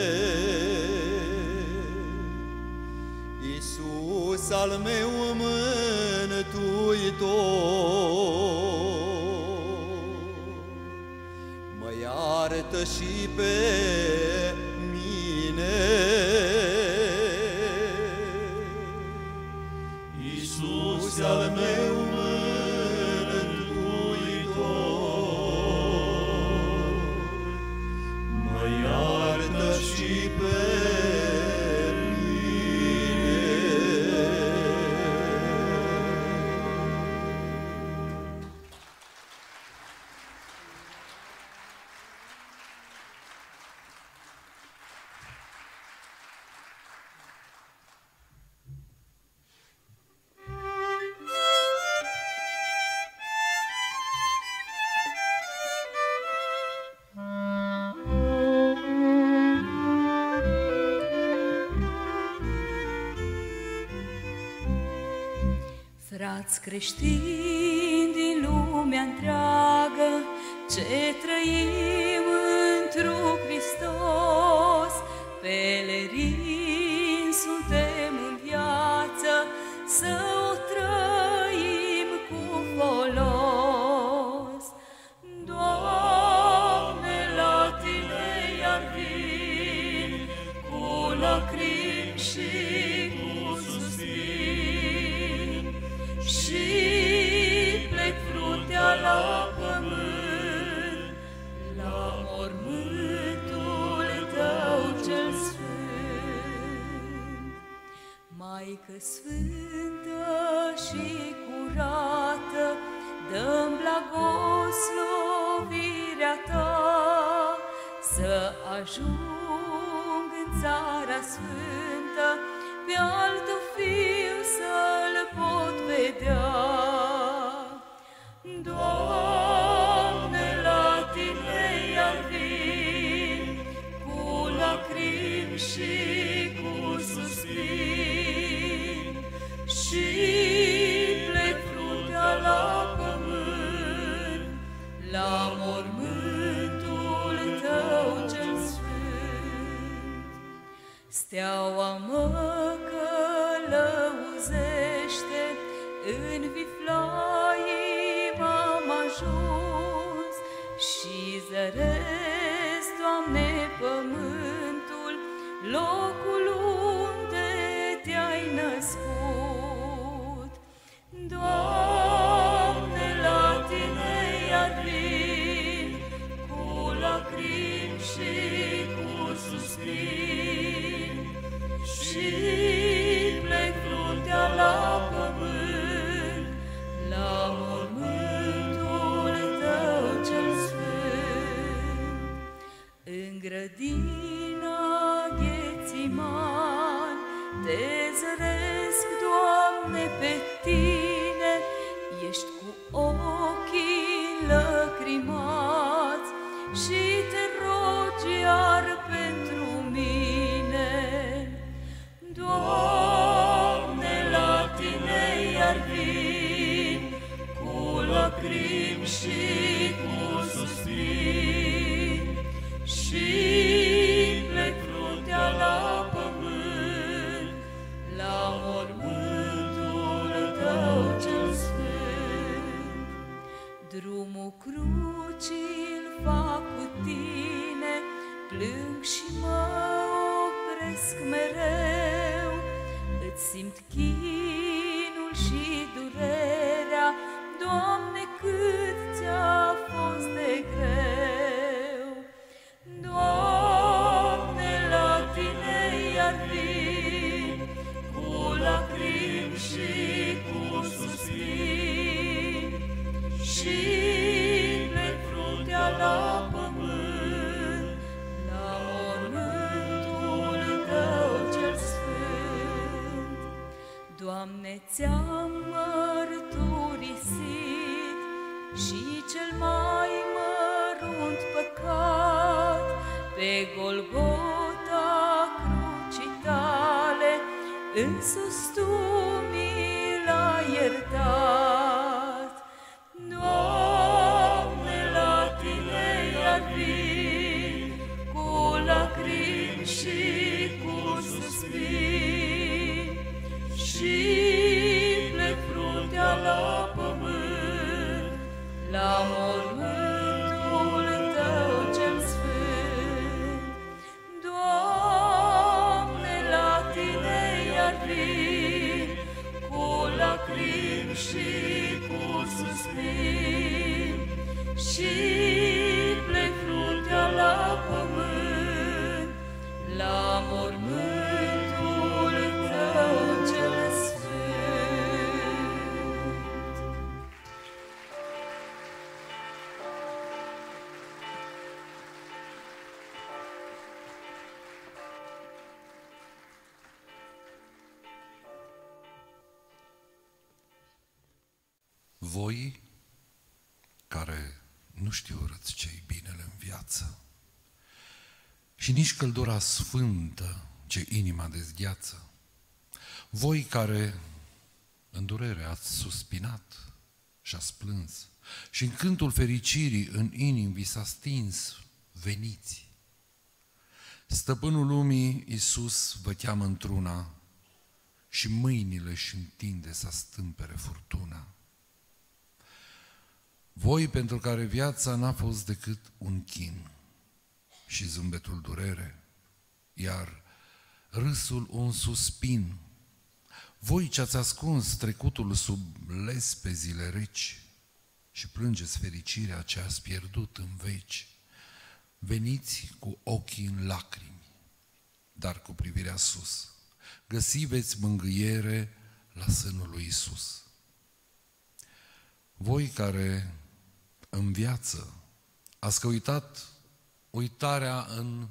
Iisus al meu Mântuitor, mă iartă și pe mine. Iisus al meu Mântuitor, mă iartă și pe Frați creștini din lumea întreagă, ce trăim într-un Hristos, pelerini suntem în viață, să o trăim cu folos. Doamne, la Tine iar vin, cu lacrimi și cu suspin, și plec fruntea la pământ, la mormântul Tău cel sfânt. Maică sfântă și curată, dă-mi blagos să ajung în țara sfântă, pe altul fiu să-l pot vedea. Doamne, la Tine iar vin, cu lacrimi și cu suspin, și plec fruntea la pământ, la mormântul Tău cel sfânt. Steaua mă călăuzește, în viflaii m-am ajuns și zăresc, Doamne, pământul, locul unde Te-ai născut. Doamne, la Tine iar vin, cu lacrimi și cu suspin, și plec fruntea la pământ, la mormântul Tău cel sfânt. În grădina Ghețiman Te zăresc, Doamne, pe Tine, ești cu ochii lăcrimați și Te rogi iar pentru mine. Doamne, la Tine iar vin, cu lacrimi și cu suspin, și plec fruntea la pământ, la mormântul Tău cel sfânt. Drumul crucii-l fac cu Tine, plâng și mă opresc mereu, îți simt chinul și durerea, Doamne, cât Ți-a fost de greu. Doamne, la Tine iar vin, cu lacrimi și cu suspin, și plec fruntea la pământ, la mormântul Tău cel sfânt. Doamne, Ți-am mărturisit și cel mai mărunt păcat, pe Golgota crucii Tale, însus Tu mi l-ai iertat. Doamne, la Tine iar vin, cu lacrimi și cu suspin, și plec fruntea la pământ, la mormântul Tău cel sfânt. Doamne, la Tine iar vin, cu lacrimi și cu suspin, și plec fruntea la pământ, la mormântul Tău cel sfânt. Voi care nu știurăți ce-i binele în viață și nici căldura sfântă ce inima dezgheață, voi care în durere ați suspinat și ați plâns și în cântul fericirii în inimi vi s-a stins, veniți. Stăpânul lumii, Iisus, vă cheamă într-una și mâinile își întinde să stâmpere furtuna. Voi pentru care viața n-a fost decât un chin și zâmbetul durere, iar râsul un suspin. Voi ce-ați ascuns trecutul sub lespezile reci și plângeți fericirea ce ați pierdut în veci, veniți cu ochii în lacrimi, dar cu privirea sus. Găsi-veți mângâiere la sânul lui Iisus. Voi care în viață ați căutat uitarea în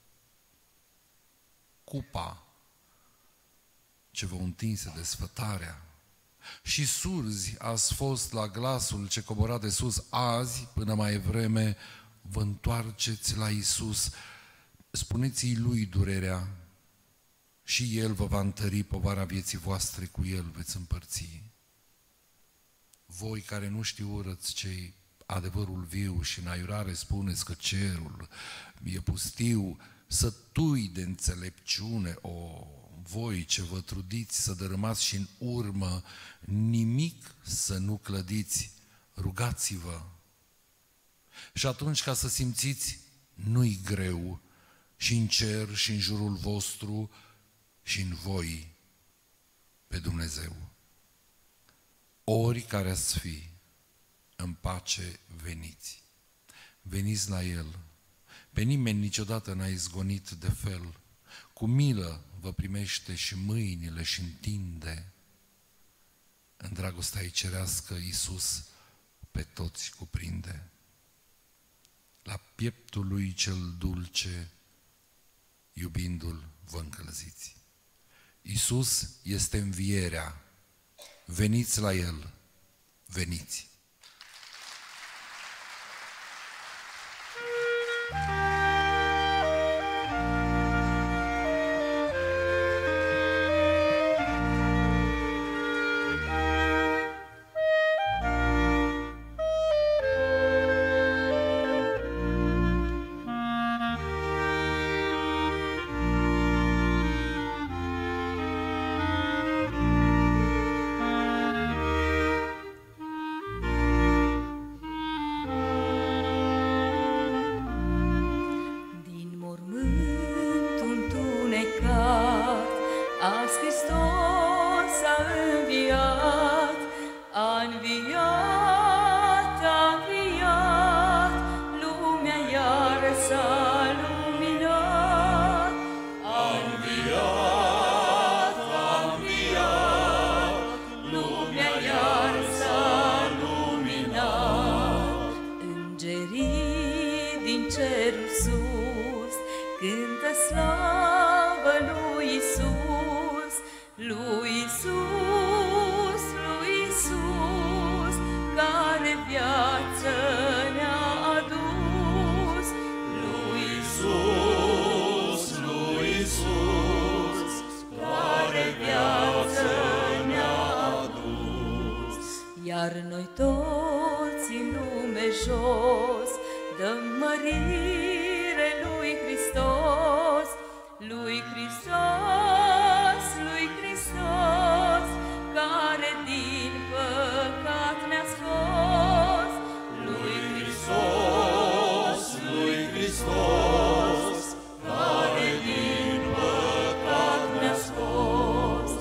cupa ce vă întinse desfătarea. Și surzi ați fost la glasul ce cobora de sus. Azi, până mai vreme, vă întoarceți la Iisus. Spuneți-i Lui durerea și El vă va întări povara vieții voastre, cu El veți împărți. Voi care nu știurăți ce-i adevărul viu și în aiurare spuneți că cerul e pustiu, sătui de înțelepciune, voi ce vă trudiți să dărâmați și în urmă nimic să nu clădiți, rugați-vă. Și atunci, ca să simțiți, nu-i greu, și în cer și în jurul vostru și în voi pe Dumnezeu. Ori care ați fi, în pace veniți. Veniți la El. Pe nimeni niciodată n-a izgonit de fel. Cu milă vă primește și mâinile și întinde. În dragostea ei cerească Iisus pe toți cuprinde. La pieptul Lui cel dulce, iubindu-L, vă încălziți. Iisus este învierea. Veniți la El, veniți! Iar noi toți în lume jos dăm mărire lui Hristos, lui Hristos, lui Hristos, care din păcat ne-a scos. Lui Hristos, lui Hristos, care din păcat ne-a scos.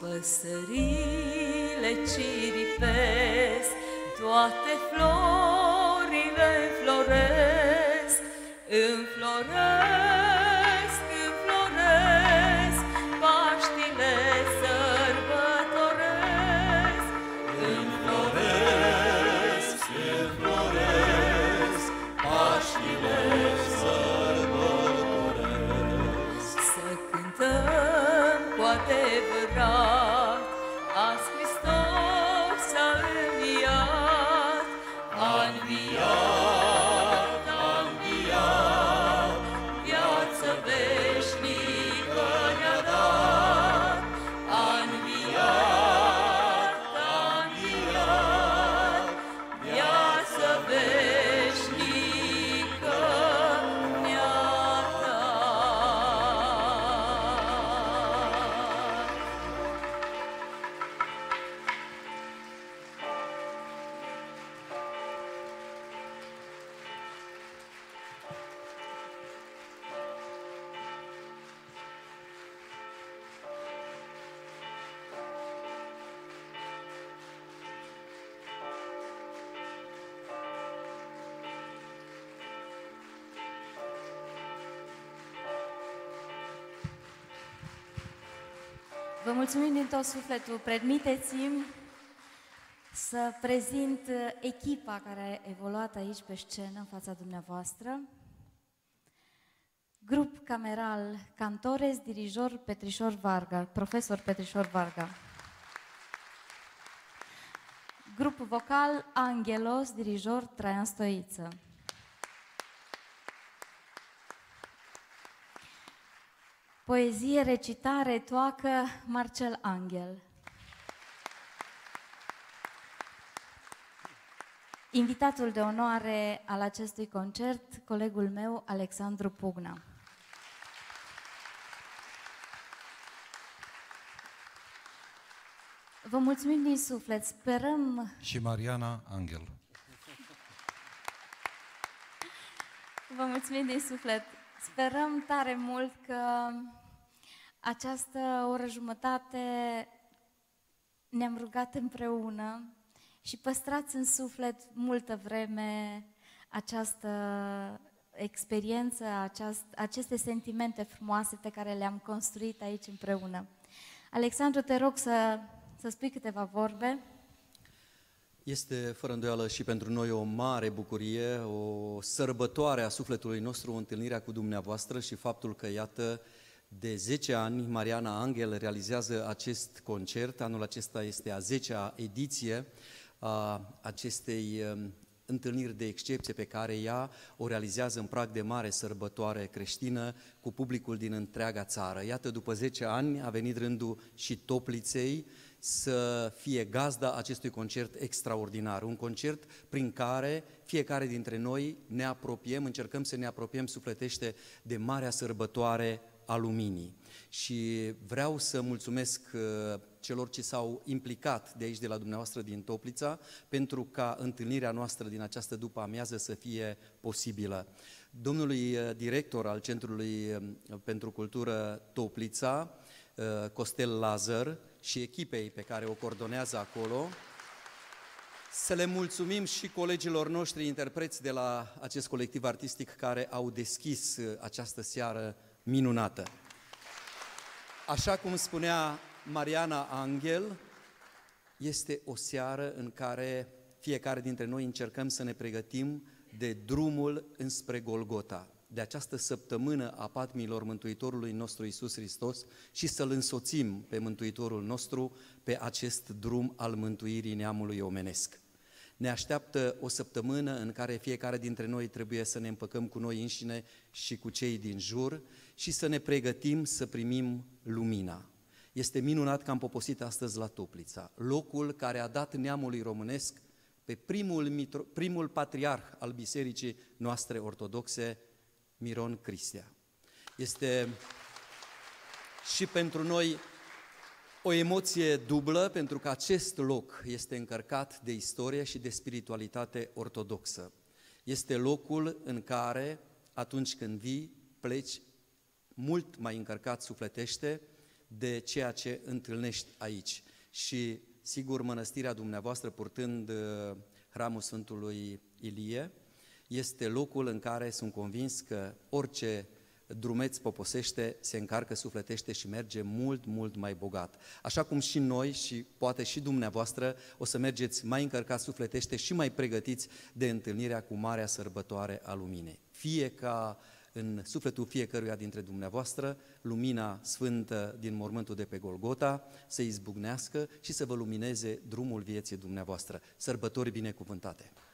Păsările ciripesc, toate florile înfloresc, înfloresc, înfloresc, Paștile sărbătoresc. Înfloresc, înfloresc, Paștile sărbătoresc. Să cântăm cu adevărat, azi Hristos a înviat, a înviat, a înviat, viață veșnică ne-a dat. A înviat, a înviat, viață veșnică ne-a dat. Vă mulțumim din tot sufletul. Permiteți-mi să prezint echipa care a evoluat aici pe scenă în fața dumneavoastră. Grup cameral Cantores, dirijor Petrișor Varga, profesor Petrișor Varga. Grup vocal Angelos, dirijor Traian Stoiță. Poezie, recitare, toacă Marcel Angel. Invitatul de onoare al acestui concert, colegul meu, Alexandru Pugna. Vă mulțumim din suflet, sperăm... Și Mariana Angel. Vă mulțumim din suflet. Sperăm tare mult că această oră jumătate ne-am rugat împreună și păstrați în suflet multă vreme această experiență, aceste sentimente frumoase pe care le-am construit aici împreună. Alexandru, te rog să spui câteva vorbe. Este fără îndoială și pentru noi o mare bucurie, o sărbătoare a sufletului nostru, întâlnirea cu dumneavoastră și faptul că, iată, de 10 ani Mariana Angel realizează acest concert. Anul acesta este a 10-a ediție a acestei întâlniri de excepție pe care ea o realizează în prag de mare sărbătoare creștină cu publicul din întreaga țară. Iată, după 10 ani a venit rândul și Topliței să fie gazda acestui concert extraordinar, un concert prin care fiecare dintre noi ne apropiem, încercăm să ne apropiem sufletește de marea sărbătoare a luminii. Și vreau să mulțumesc celor ce s-au implicat de aici, de la dumneavoastră din Toplița, pentru ca întâlnirea noastră din această după-amiază să fie posibilă. Domnului director al Centrului pentru Cultură Toplița, Costel Lazar, și echipei pe care o coordonează acolo, să le mulțumim și colegilor noștri interpreți de la acest colectiv artistic care au deschis această seară minunată. Așa cum spunea Mariana Angel, este o seară în care fiecare dintre noi încercăm să ne pregătim de drumul înspre Golgota, de această săptămână a patimilor Mântuitorului nostru Iisus Hristos și să-L însoțim pe Mântuitorul nostru pe acest drum al mântuirii neamului omenesc. Ne așteaptă o săptămână în care fiecare dintre noi trebuie să ne împăcăm cu noi înșine și cu cei din jur și să ne pregătim să primim lumina. Este minunat că am poposit astăzi la Toplița, locul care a dat neamului românesc pe primul patriarh al bisericii noastre ortodoxe, Miron Cristea. Este și pentru noi o emoție dublă, pentru că acest loc este încărcat de istorie și de spiritualitate ortodoxă. Este locul în care, atunci când vii, pleci mult mai încărcat sufletește de ceea ce întâlnești aici. Și, sigur, mănăstirea dumneavoastră, purtând hramul Sfântului Ilie, este locul în care sunt convins că orice drumeț poposește, se încarcă sufletește și merge mult, mult mai bogat. Așa cum și noi și poate și dumneavoastră o să mergeți mai încărcați sufletește și mai pregătiți de întâlnirea cu marea sărbătoare a luminei. Fie ca în sufletul fiecăruia dintre dumneavoastră lumina sfântă din mormântul de pe Golgota să izbucnească și să vă lumineze drumul vieții dumneavoastră. Sărbători binecuvântate!